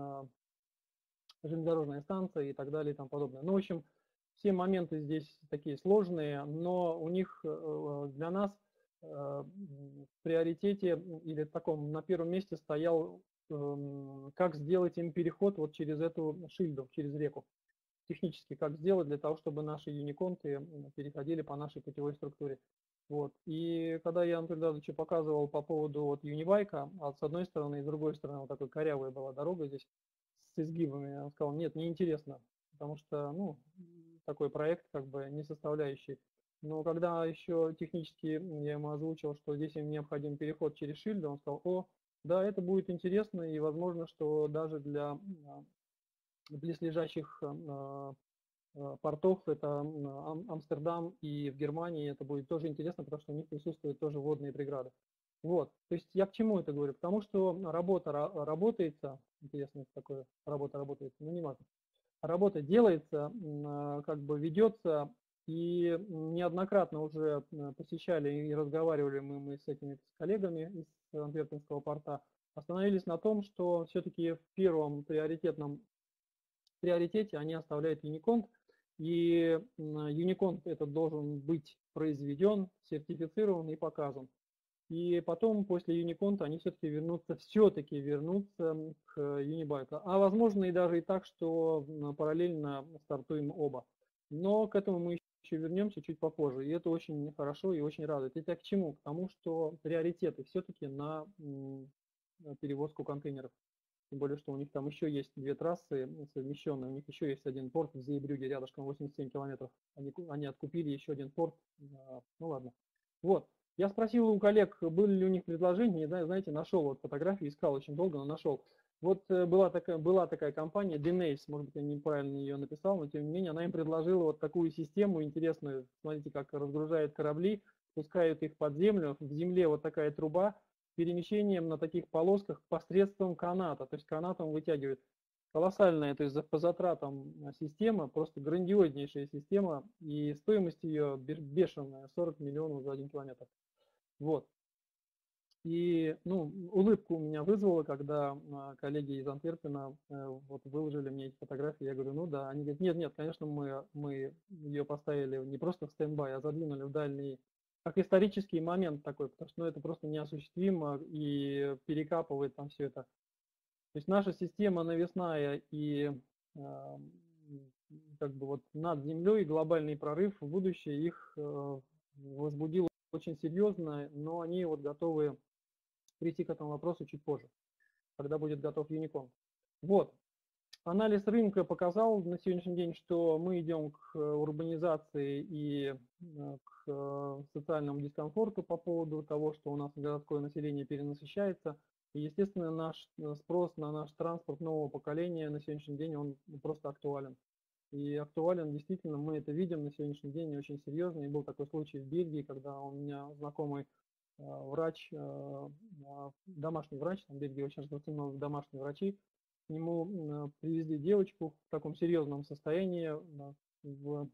железнодорожная станция и так далее и тому подобное. Ну, в общем, все моменты здесь такие сложные, но у них для нас в приоритете или в таком на первом месте стоял, как сделать им переход вот через эту Шильду, через реку. Технически как сделать для того, чтобы наши юниконты переходили по нашей путевой структуре. Вот. И когда я Антону Эдуардовичу показывал по поводу вот Юнибайка, а с одной стороны и с другой стороны вот такой корявая была дорога здесь с изгибами, он сказал, нет, неинтересно, потому что, ну, такой проект как бы не составляющий. Но когда еще технически я ему озвучил, что здесь им необходим переход через Шильду, он сказал, о, да, это будет интересно, и возможно, что даже для близлежащих портов, это Амстердам и в Германии, это будет тоже интересно, потому что у них присутствуют тоже водные преграды. Вот, то есть я к чему это говорю? Потому что работа работается, интересно, если такое работа работается, ну не важно. Работа делается, как бы ведется, и неоднократно уже посещали и разговаривали мы, мы с этими с коллегами из Антверпенского порта, остановились на том, что все-таки в первом приоритетном приоритете они оставляют Юниконт, и Юниконт этот должен быть произведен, сертифицирован и показан. И потом, после Юниконта, они все-таки вернутся, все-таки вернутся к Юнибайку. А возможно и даже и так, что параллельно стартуем оба. Но к этому мы еще вернемся чуть попозже. И это очень хорошо и очень радует. Это к чему? К тому, что приоритеты все-таки на перевозку контейнеров. Тем более, что у них там еще есть две трассы совмещенные. У них еще есть один порт в Зейбрюге, рядышком восемьдесят семь километров. Они, они откупили еще один порт. Ну ладно. Вот. Я спросил у коллег, были ли у них предложения, да, знаете, нашел вот фотографии, искал очень долго, но нашел. Вот была такая, была такая компания, Denace, может быть, я неправильно ее написал, но тем не менее, она им предложила вот такую систему интересную. Смотрите, как разгружают корабли, пускают их под землю, в земле вот такая труба, перемещением на таких полосках посредством каната, то есть канатом вытягивают. колоссальная, то есть по затратам система, просто грандиознейшая система, и стоимость ее бешеная, сорок миллионов за один километр. Вот. И, ну, улыбку у меня вызвало, когда коллеги из Антверпена вот выложили мне эти фотографии. Я говорю, ну да. Они говорят, нет, нет, конечно, мы, мы ее поставили не просто в стендбай, а задвинули в дальний, как исторический момент такой, потому что ну, это просто неосуществимо и перекапывает там все это. То есть наша система навесная и э, как бы вот над землей глобальный прорыв в будущее их э, возбудил очень серьезно, но они вот готовы прийти к этому вопросу чуть позже, когда будет готов Unicorn. Вот. Анализ рынка показал на сегодняшний день, что мы идем к урбанизации и к социальному дискомфорту по поводу того, что у нас городское население перенасыщается. И, естественно, наш спрос на наш транспорт нового поколения на сегодняшний день, он просто актуален. И актуален, действительно, мы это видим на сегодняшний день очень серьезно. И был такой случай в Бельгии, когда у меня знакомый врач, домашний врач, там в Бельгии очень распространены домашние врачи, к нему привезли девочку в таком серьезном состоянии, в,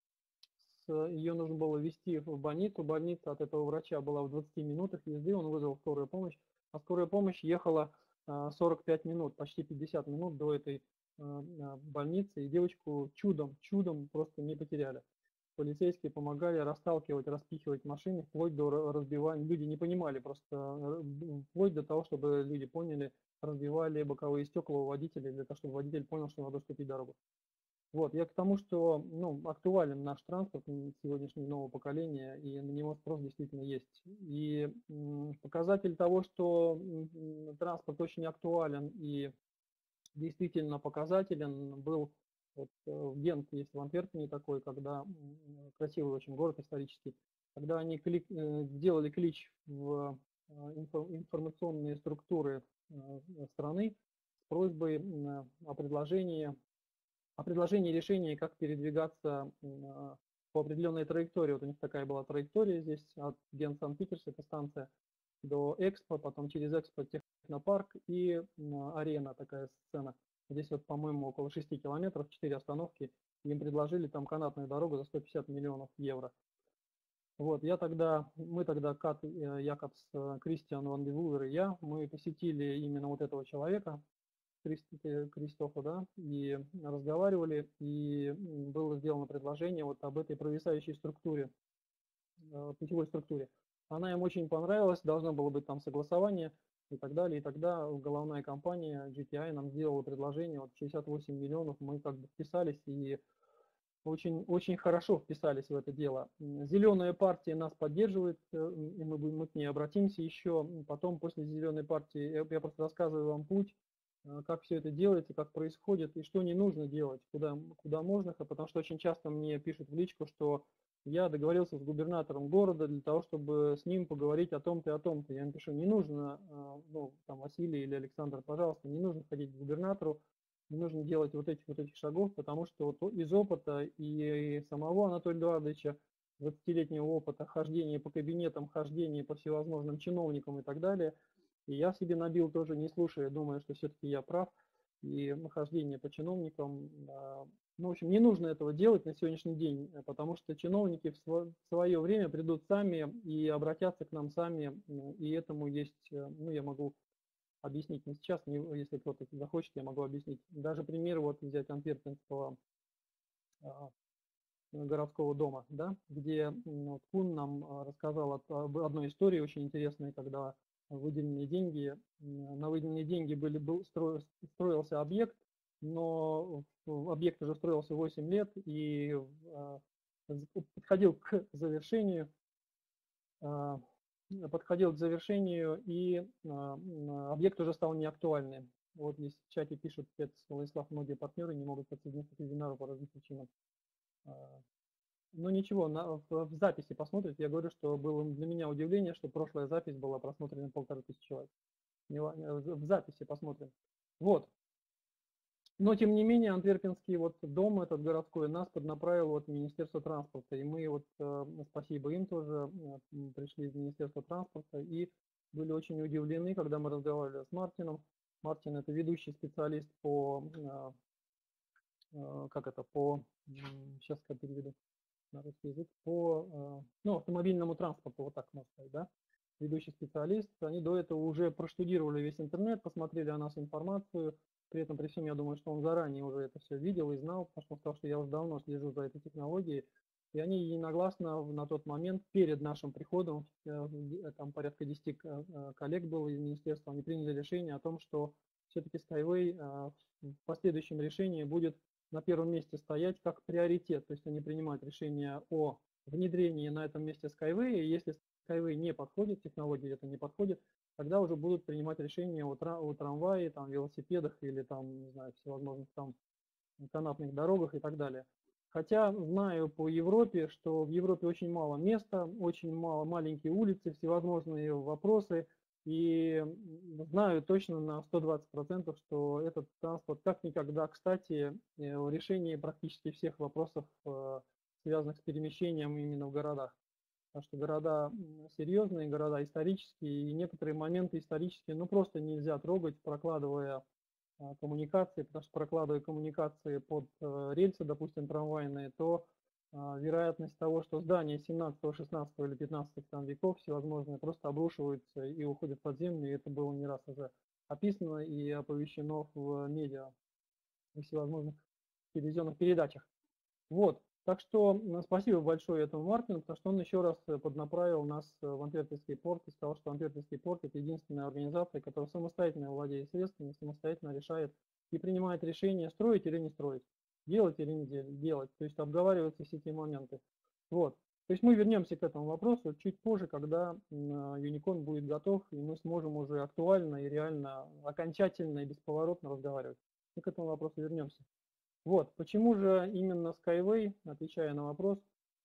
с, ее нужно было везти в больницу, больница от этого врача была в двадцати минутах езды, он вызвал скорую помощь, а скорая помощь ехала сорок пять минут, почти пятьдесят минут до этой больницы, и девочку чудом, чудом просто не потеряли. Полицейские помогали расталкивать, распихивать машины, вплоть до разбивания. Люди не понимали, просто вплоть до того, чтобы люди поняли, разбивали боковые стекла у водителя, для того, чтобы водитель понял, что надо уступить дорогу. Вот, я к тому, что ну, актуален наш транспорт сегодняшнего нового поколения, и на него спрос действительно есть. И показатель того, что транспорт очень актуален и действительно показателен, был вот, Гент есть в Антверпене такой, когда красивый очень город исторический, когда они клик, делали клич в информационные структуры страны с просьбой о предложении, о предложении решения, как передвигаться по определенной траектории. Вот у них такая была траектория здесь от Гент Санкт-Питерс, это станция, до Экспо, потом через Экспо Технопарк и Арена, такая сцена. Здесь вот, по-моему, около шести километров, четыре остановки. Им предложили там канатную дорогу за сто пятьдесят миллионов евро. Вот, я тогда, мы тогда, Кат Якобс, Кристиан Ван де Вувер и я, мы посетили именно вот этого человека, Кристофа, да, и разговаривали, и было сделано предложение вот об этой провисающей структуре, путевой структуре. Она им очень понравилась, должно было быть там согласование и так далее. И тогда головная компания джи ти ай нам сделала предложение, вот шестьдесят восемь миллионов, мы как бы вписались и очень, очень хорошо вписались в это дело. Зеленая партия нас поддерживает, и мы, мы к ней обратимся еще. Потом, после зеленой партии, я просто рассказываю вам путь, как все это делается, как происходит и что не нужно делать, куда, куда можно, потому что очень часто мне пишут в личку, что я договорился с губернатором города для того, чтобы с ним поговорить о том-то и о том-то. Я им пишу, не нужно, ну, там, Василий или Александр, пожалуйста, не нужно ходить к губернатору, не нужно делать вот этих вот этих шагов, потому что вот из опыта и самого Анатолия Эдуардовича, двадцатилетнего опыта, хождения по кабинетам, хождения по всевозможным чиновникам и так далее, и я себе набил тоже, не слушая, думая, что все-таки я прав, и хождение по чиновникам. Ну, в общем, не нужно этого делать на сегодняшний день, потому что чиновники в свое время придут сами и обратятся к нам сами, и этому есть, ну, я могу объяснить не сейчас, не, если кто-то захочет, я могу объяснить. Даже пример вот взять Антверпенского а, городского дома, да, где вот, Кун нам рассказал об одной истории очень интересной, когда выделенные деньги, на выделенные деньги были, был, стро, строился объект, но объект уже строился восемь лет и подходил к завершению, подходил к завершению, и объект уже стал неактуальным. Вот здесь в чате пишут, Владислав, многие партнеры не могут подсоединиться к вебинару по разным причинам. Ну ничего, на, в, в записи посмотрите. Я говорю, что было для меня удивление, что прошлая запись была просмотрена полторы тысячи человек. В записи посмотрим. Вот. Но, тем не менее, Антверпенский вот дом этот городской нас поднаправил вот Министерство транспорта. И мы вот, спасибо им тоже, пришли из Министерства транспорта и были очень удивлены, когда мы разговаривали с Мартином, Мартин – это ведущий специалист по, как это, по, сейчас я переведу на русский язык, по ну, автомобильному транспорту, вот так можно сказать, да, ведущий специалист. Они до этого уже проштудировали весь интернет, посмотрели о нас информацию. При этом, при всем, я думаю, что он заранее уже это все видел и знал, потому что он сказал, что я уже давно слежу за этой технологией. И они единогласно на тот момент, перед нашим приходом, там порядка десяти коллег было из министерства, они приняли решение о том, что все-таки Skyway в последующем решении будет на первом месте стоять как приоритет. То есть они принимают решение о внедрении на этом месте Skyway, и если Skyway не подходит, технология это не подходит, тогда уже будут принимать решения о, тра о трамвае, там, велосипедах или там, не знаю, всевозможных там канатных дорогах и так далее. Хотя знаю по Европе, что в Европе очень мало места, очень мало маленькие улицы, всевозможные вопросы. И знаю точно на сто двадцать процентов, что этот транспорт как никогда, кстати, в решении практически всех вопросов, связанных с перемещением именно в городах. Потому что города серьезные, города исторические, и некоторые моменты исторические, ну, просто нельзя трогать, прокладывая коммуникации, потому что прокладывая коммуникации под рельсы, допустим, трамвайные, то вероятность того, что здания семнадцатого, шестнадцатого или пятнадцатого там, веков всевозможные просто обрушиваются и уходят под землю, и это было не раз уже описано и оповещено в медиа, в всевозможных телевизионных передачах. Вот. Так что спасибо большое этому Мартину, потому что он еще раз поднаправил нас в Антверпенский порт и сказал, что Антверпенский порт – это единственная организация, которая самостоятельно владеет средствами, самостоятельно решает и принимает решение, строить или не строить, делать или не делать, то есть обговариваются все эти моменты. Вот. То есть мы вернемся к этому вопросу чуть позже, когда Юникон будет готов, и мы сможем уже актуально и реально, окончательно и бесповоротно разговаривать. Мы к этому вопросу вернемся. Вот, почему же именно Skyway, отвечая на вопрос,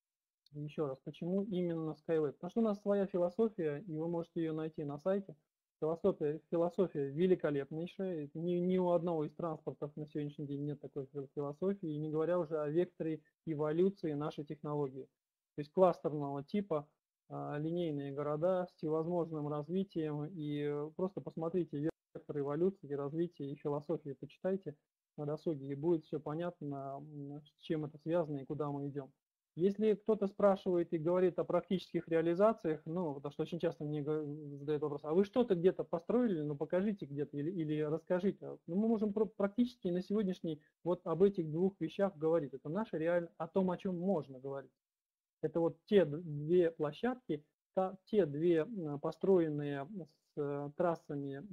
еще раз, почему именно Skyway? Потому что у нас своя философия, и вы можете ее найти на сайте. Философия, философия великолепнейшая, ни, ни у одного из транспортов на сегодняшний день нет такой философии, и не говоря уже о векторе эволюции нашей технологии. То есть кластерного типа, линейные города с всевозможным развитием, и просто посмотрите вектор эволюции, развития и философии, почитайте на досуге, и будет все понятно, с чем это связано и куда мы идем. Если кто-то спрашивает и говорит о практических реализациях, ну, потому что очень часто мне задают вопрос, а вы что-то где-то построили, ну, покажите где-то или, или расскажите. Ну, мы можем практически на сегодняшний вот об этих двух вещах говорить. Это наше реально, о том, о чем можно говорить. Это вот те две площадки, та, те две построенные с трассами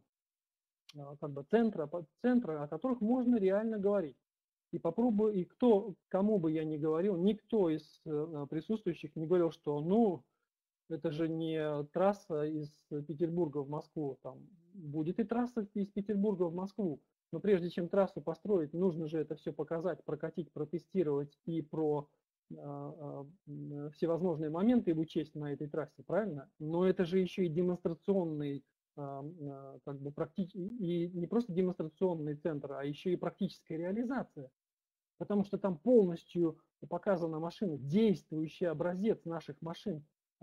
как бы центра, центра, о которых можно реально говорить. И попробую, и кто, кому бы я ни говорил, никто из присутствующих не говорил, что ну, это же не трасса из Петербурга в Москву, там будет и трасса из Петербурга в Москву, но прежде чем трассу построить, нужно же это все показать, прокатить, протестировать и про э, э, всевозможные моменты учесть на этой трассе, правильно? Но это же еще и демонстрационный как бы практи... и не просто демонстрационный центр, а еще и практическая реализация. Потому что там полностью показана машина, действующий образец наших машин.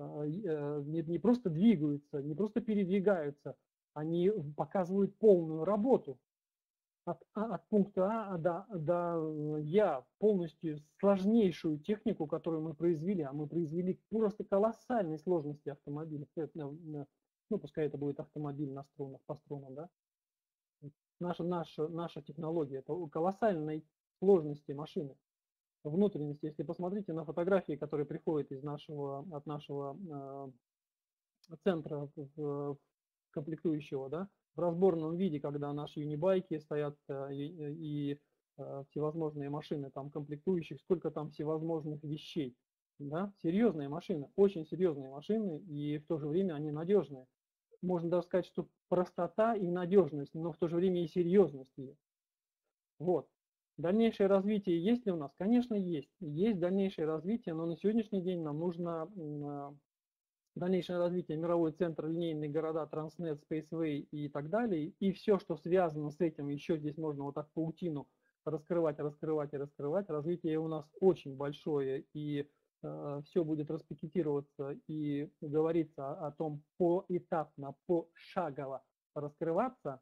Не просто двигаются, не просто передвигаются, они показывают полную работу. От, от пункта А до, до Я, полностью сложнейшую технику, которую мы произвели, а мы произвели просто колоссальной сложности автомобиля. Ну, пускай это будет автомобиль на струнах, по струнам, да. Наша, наша, наша технология, это колоссальной сложности машины, внутренности. Если посмотрите на фотографии, которые приходят из нашего, от нашего э, центра в, комплектующего, да, в разборном виде, когда наши юнибайки стоят э, и, и э, всевозможные машины там комплектующих, сколько там всевозможных вещей. Да? Серьезные машины, очень серьезные машины, и в то же время они надежные. Можно даже сказать, что простота и надежность, но в то же время и серьезность ее. Вот. Дальнейшее развитие есть ли у нас? Конечно, есть. Есть дальнейшее развитие, но на сегодняшний день нам нужно дальнейшее развитие мировой центр, линейные города, Transnet, Spaceway и так далее. И все, что связано с этим, еще здесь можно вот так паутину раскрывать, раскрывать и раскрывать. Развитие у нас очень большое, и э, все будет распакетироваться и говориться о, о том поэтапно, пошагово раскрываться.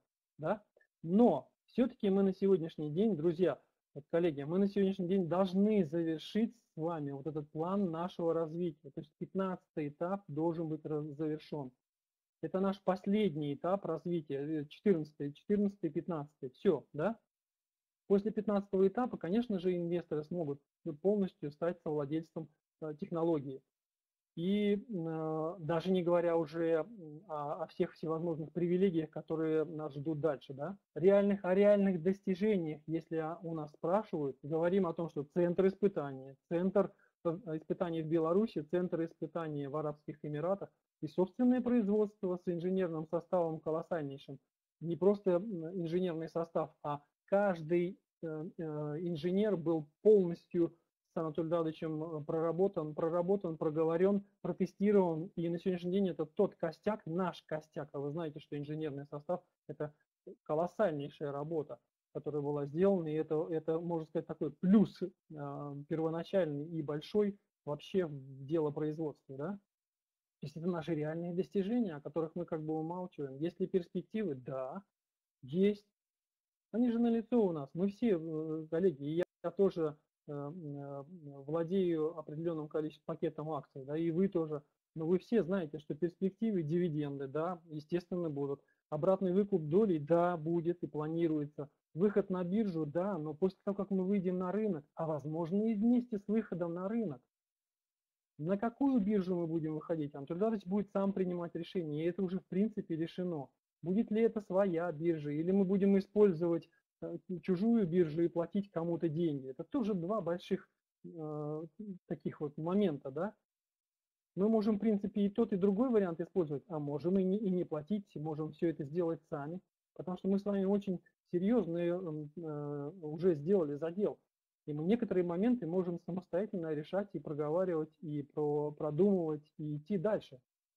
да? Но все-таки мы на сегодняшний день, друзья, вот, коллеги, мы на сегодняшний день должны завершить с вами вот этот план нашего развития. То есть пятнадцатый этап должен быть завершен. Это наш последний этап развития, четырнадцатый, четырнадцатый, пятнадцатый. Все, да? После пятнадцатого этапа, конечно же, инвесторы смогут полностью стать совладельцем технологии. И э, даже не говоря уже о, о всех всевозможных привилегиях, которые нас ждут дальше, да? Реальных, о реальных достижениях, если у нас спрашивают, говорим о том, что центр испытаний, центр испытаний в Беларуси, центр испытаний в Арабских Эмиратах и собственное производство с инженерным составом колоссальнейшим. Не просто инженерный состав, а каждый э, э, инженер был полностью с Анатолием Давыдовичем проработан, проработан, проговорен, протестирован. И на сегодняшний день это тот костяк, наш костяк. А вы знаете, что инженерный состав – это колоссальнейшая работа, которая была сделана. И это, это можно сказать, такой плюс э, первоначальный и большой вообще в дело производства. Да? То есть это наши реальные достижения, о которых мы как бы умалчиваем. Есть ли перспективы? Да, есть. Они же налицо у нас. Мы все, коллеги, и я, я тоже владею определенным количеством пакетом акций, да, и вы тоже, но вы все знаете, что перспективы, дивиденды, да, естественно, будут. Обратный выкуп долей, да, будет и планируется. Выход на биржу, да, но после того, как мы выйдем на рынок, а возможно и вместе с выходом на рынок, на какую биржу мы будем выходить, Анатолий Эдуардович будет сам принимать решение, и это уже в принципе решено. Будет ли это своя биржа, или мы будем использовать чужую биржу и платить кому-то деньги. Это тоже два больших э, таких вот момента, да. Мы можем, в принципе, и тот, и другой вариант использовать, а можем и не, и не платить, можем все это сделать сами, потому что мы с вами очень серьезно э, уже сделали задел. И мы некоторые моменты можем самостоятельно решать и проговаривать, и про, продумывать, и идти дальше.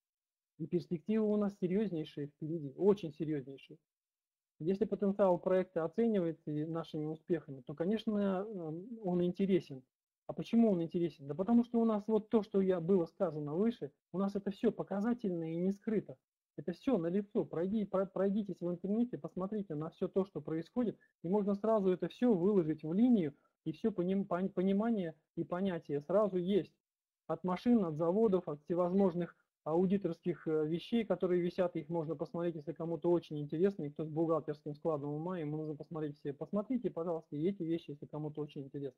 И перспективы у нас серьезнейшие впереди, очень серьезнейшие. Если потенциал проекта оценивается нашими успехами, то, конечно, он интересен. А почему он интересен? Да потому что у нас вот то, что я было сказано выше, у нас это все показательно и не скрыто. Это все налицо. Пройди, пройдитесь в интернете, посмотрите на все то, что происходит, и можно сразу это все выложить в линию, и все понимание и понятие сразу есть. От машин, от заводов, от всевозможных аудиторских вещей, которые висят, их можно посмотреть, если кому-то очень интересно, и кто с бухгалтерским складом ума, ему нужно посмотреть все. Посмотрите, пожалуйста, и эти вещи, если кому-то очень интересно.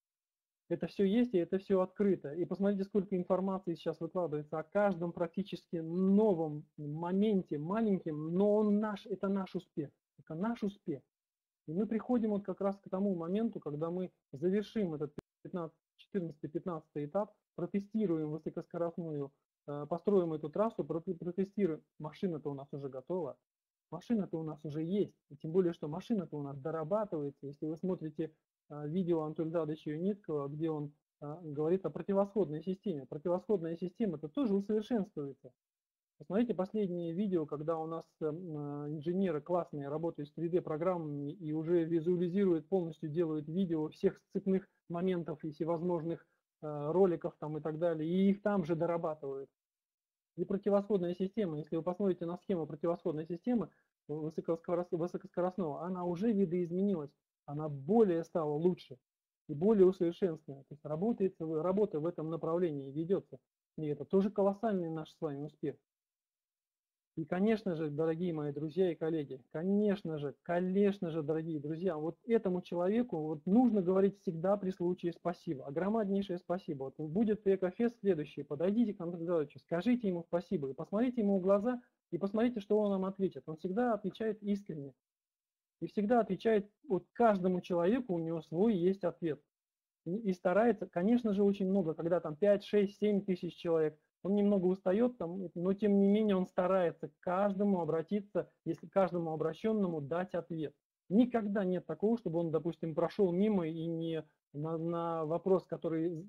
Это все есть, и это все открыто. И посмотрите, сколько информации сейчас выкладывается о каждом практически новом моменте, маленьким, но он наш, это наш успех. Это наш успех. И мы приходим вот как раз к тому моменту, когда мы завершим этот четырнадцатый-пятнадцатый этап, протестируем высокоскоростную, построим эту трассу, протестируем. Машина-то у нас уже готова, машина-то у нас уже есть. И тем более, что машина-то у нас дорабатывается. Если вы смотрите видео Анатолия Эдуардовича Юницкого, где он говорит о противосходной системе. Противосходная система-то тоже усовершенствуется. Посмотрите последние видео, когда у нас инженеры классные работают с три дэ программами и уже визуализируют, полностью делают видео всех цепных моментов и всевозможных роликов там и так далее, и их там же дорабатывают. И противосходная система, если вы посмотрите на схему противосходной системы высокоскоростного, она уже видоизменилась, она более стала лучше и более усовершенствованная. То есть работает, работа в этом направлении ведется. И это тоже колоссальный наш с вами успех. И, конечно же, дорогие мои друзья и коллеги, конечно же, конечно же, дорогие друзья, вот этому человеку вот нужно говорить всегда при случае спасибо. Огромнейшее спасибо. Вот будет Экофест следующий, подойдите к Андрею Эдуардовичу, скажите ему спасибо, и посмотрите ему в глаза, и посмотрите, что он нам ответит. Он всегда отвечает искренне. И всегда отвечает, вот каждому человеку у него свой есть ответ. И старается, конечно же, очень много, когда там пять, шесть, семь тысяч человек, он немного устает, там, но тем не менее он старается к каждому обратиться, если каждому обращенному дать ответ. Никогда нет такого, чтобы он, допустим, прошел мимо и не на, на вопрос, который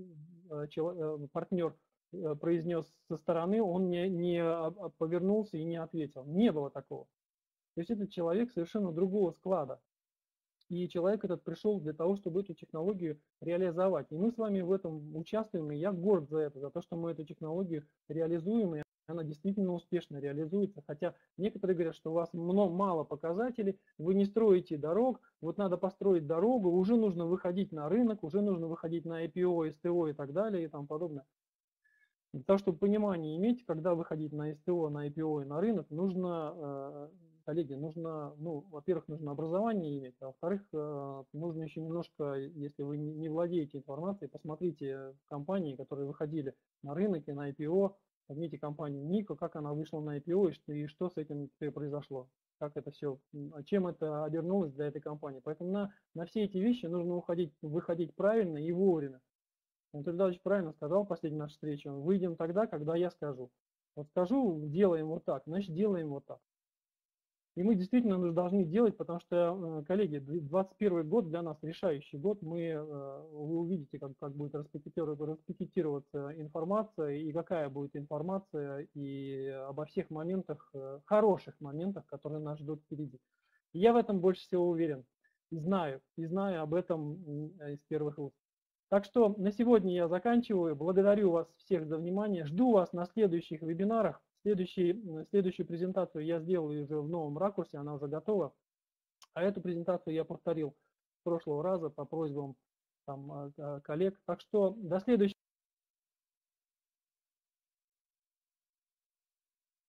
партнер произнес со стороны, он не, не повернулся и не ответил. Не было такого. То есть этот человек совершенно другого склада. И человек этот пришел для того, чтобы эту технологию реализовать. И мы с вами в этом участвуем, и я горд за это, за то, что мы эту технологию реализуем, и она действительно успешно реализуется. Хотя некоторые говорят, что у вас много, мало показателей, вы не строите дорог, вот надо построить дорогу, уже нужно выходить на рынок, уже нужно выходить на ай пи о, эс тэ о и так далее и тому подобное. Для того, чтобы понимание иметь, когда выходить на эс тэ о, на ай пи о и на рынок, нужно, коллеги, нужно, ну, во-первых, нужно образование иметь, а во-вторых, нужно еще немножко, если вы не владеете информацией, посмотрите компании, которые выходили на рынок и на ай пи о, возьмите компанию Нико, как она вышла на ай пи о и что, и что с этим произошло, как это все, чем это обернулось для этой компании. Поэтому на, на все эти вещи нужно уходить, выходить правильно и вовремя. Анатолий Давыдович правильно сказал в последней нашей встрече, выйдем тогда, когда я скажу. Вот скажу, делаем вот так, значит делаем вот так. И мы действительно должны делать, потому что, коллеги, двадцать первый год для нас решающий год. Мы, вы увидите, как, как будет распакетироваться информация и какая будет информация и обо всех моментах, хороших моментах, которые нас ждут впереди. И я в этом больше всего уверен. И знаю, и знаю об этом из первых уст. Так что на сегодня я заканчиваю. Благодарю вас всех за внимание. Жду вас на следующих вебинарах. Следующий, следующую презентацию я сделаю уже в новом ракурсе, она уже готова. А эту презентацию я повторил с прошлого раза по просьбам там, коллег. Так что до следующего.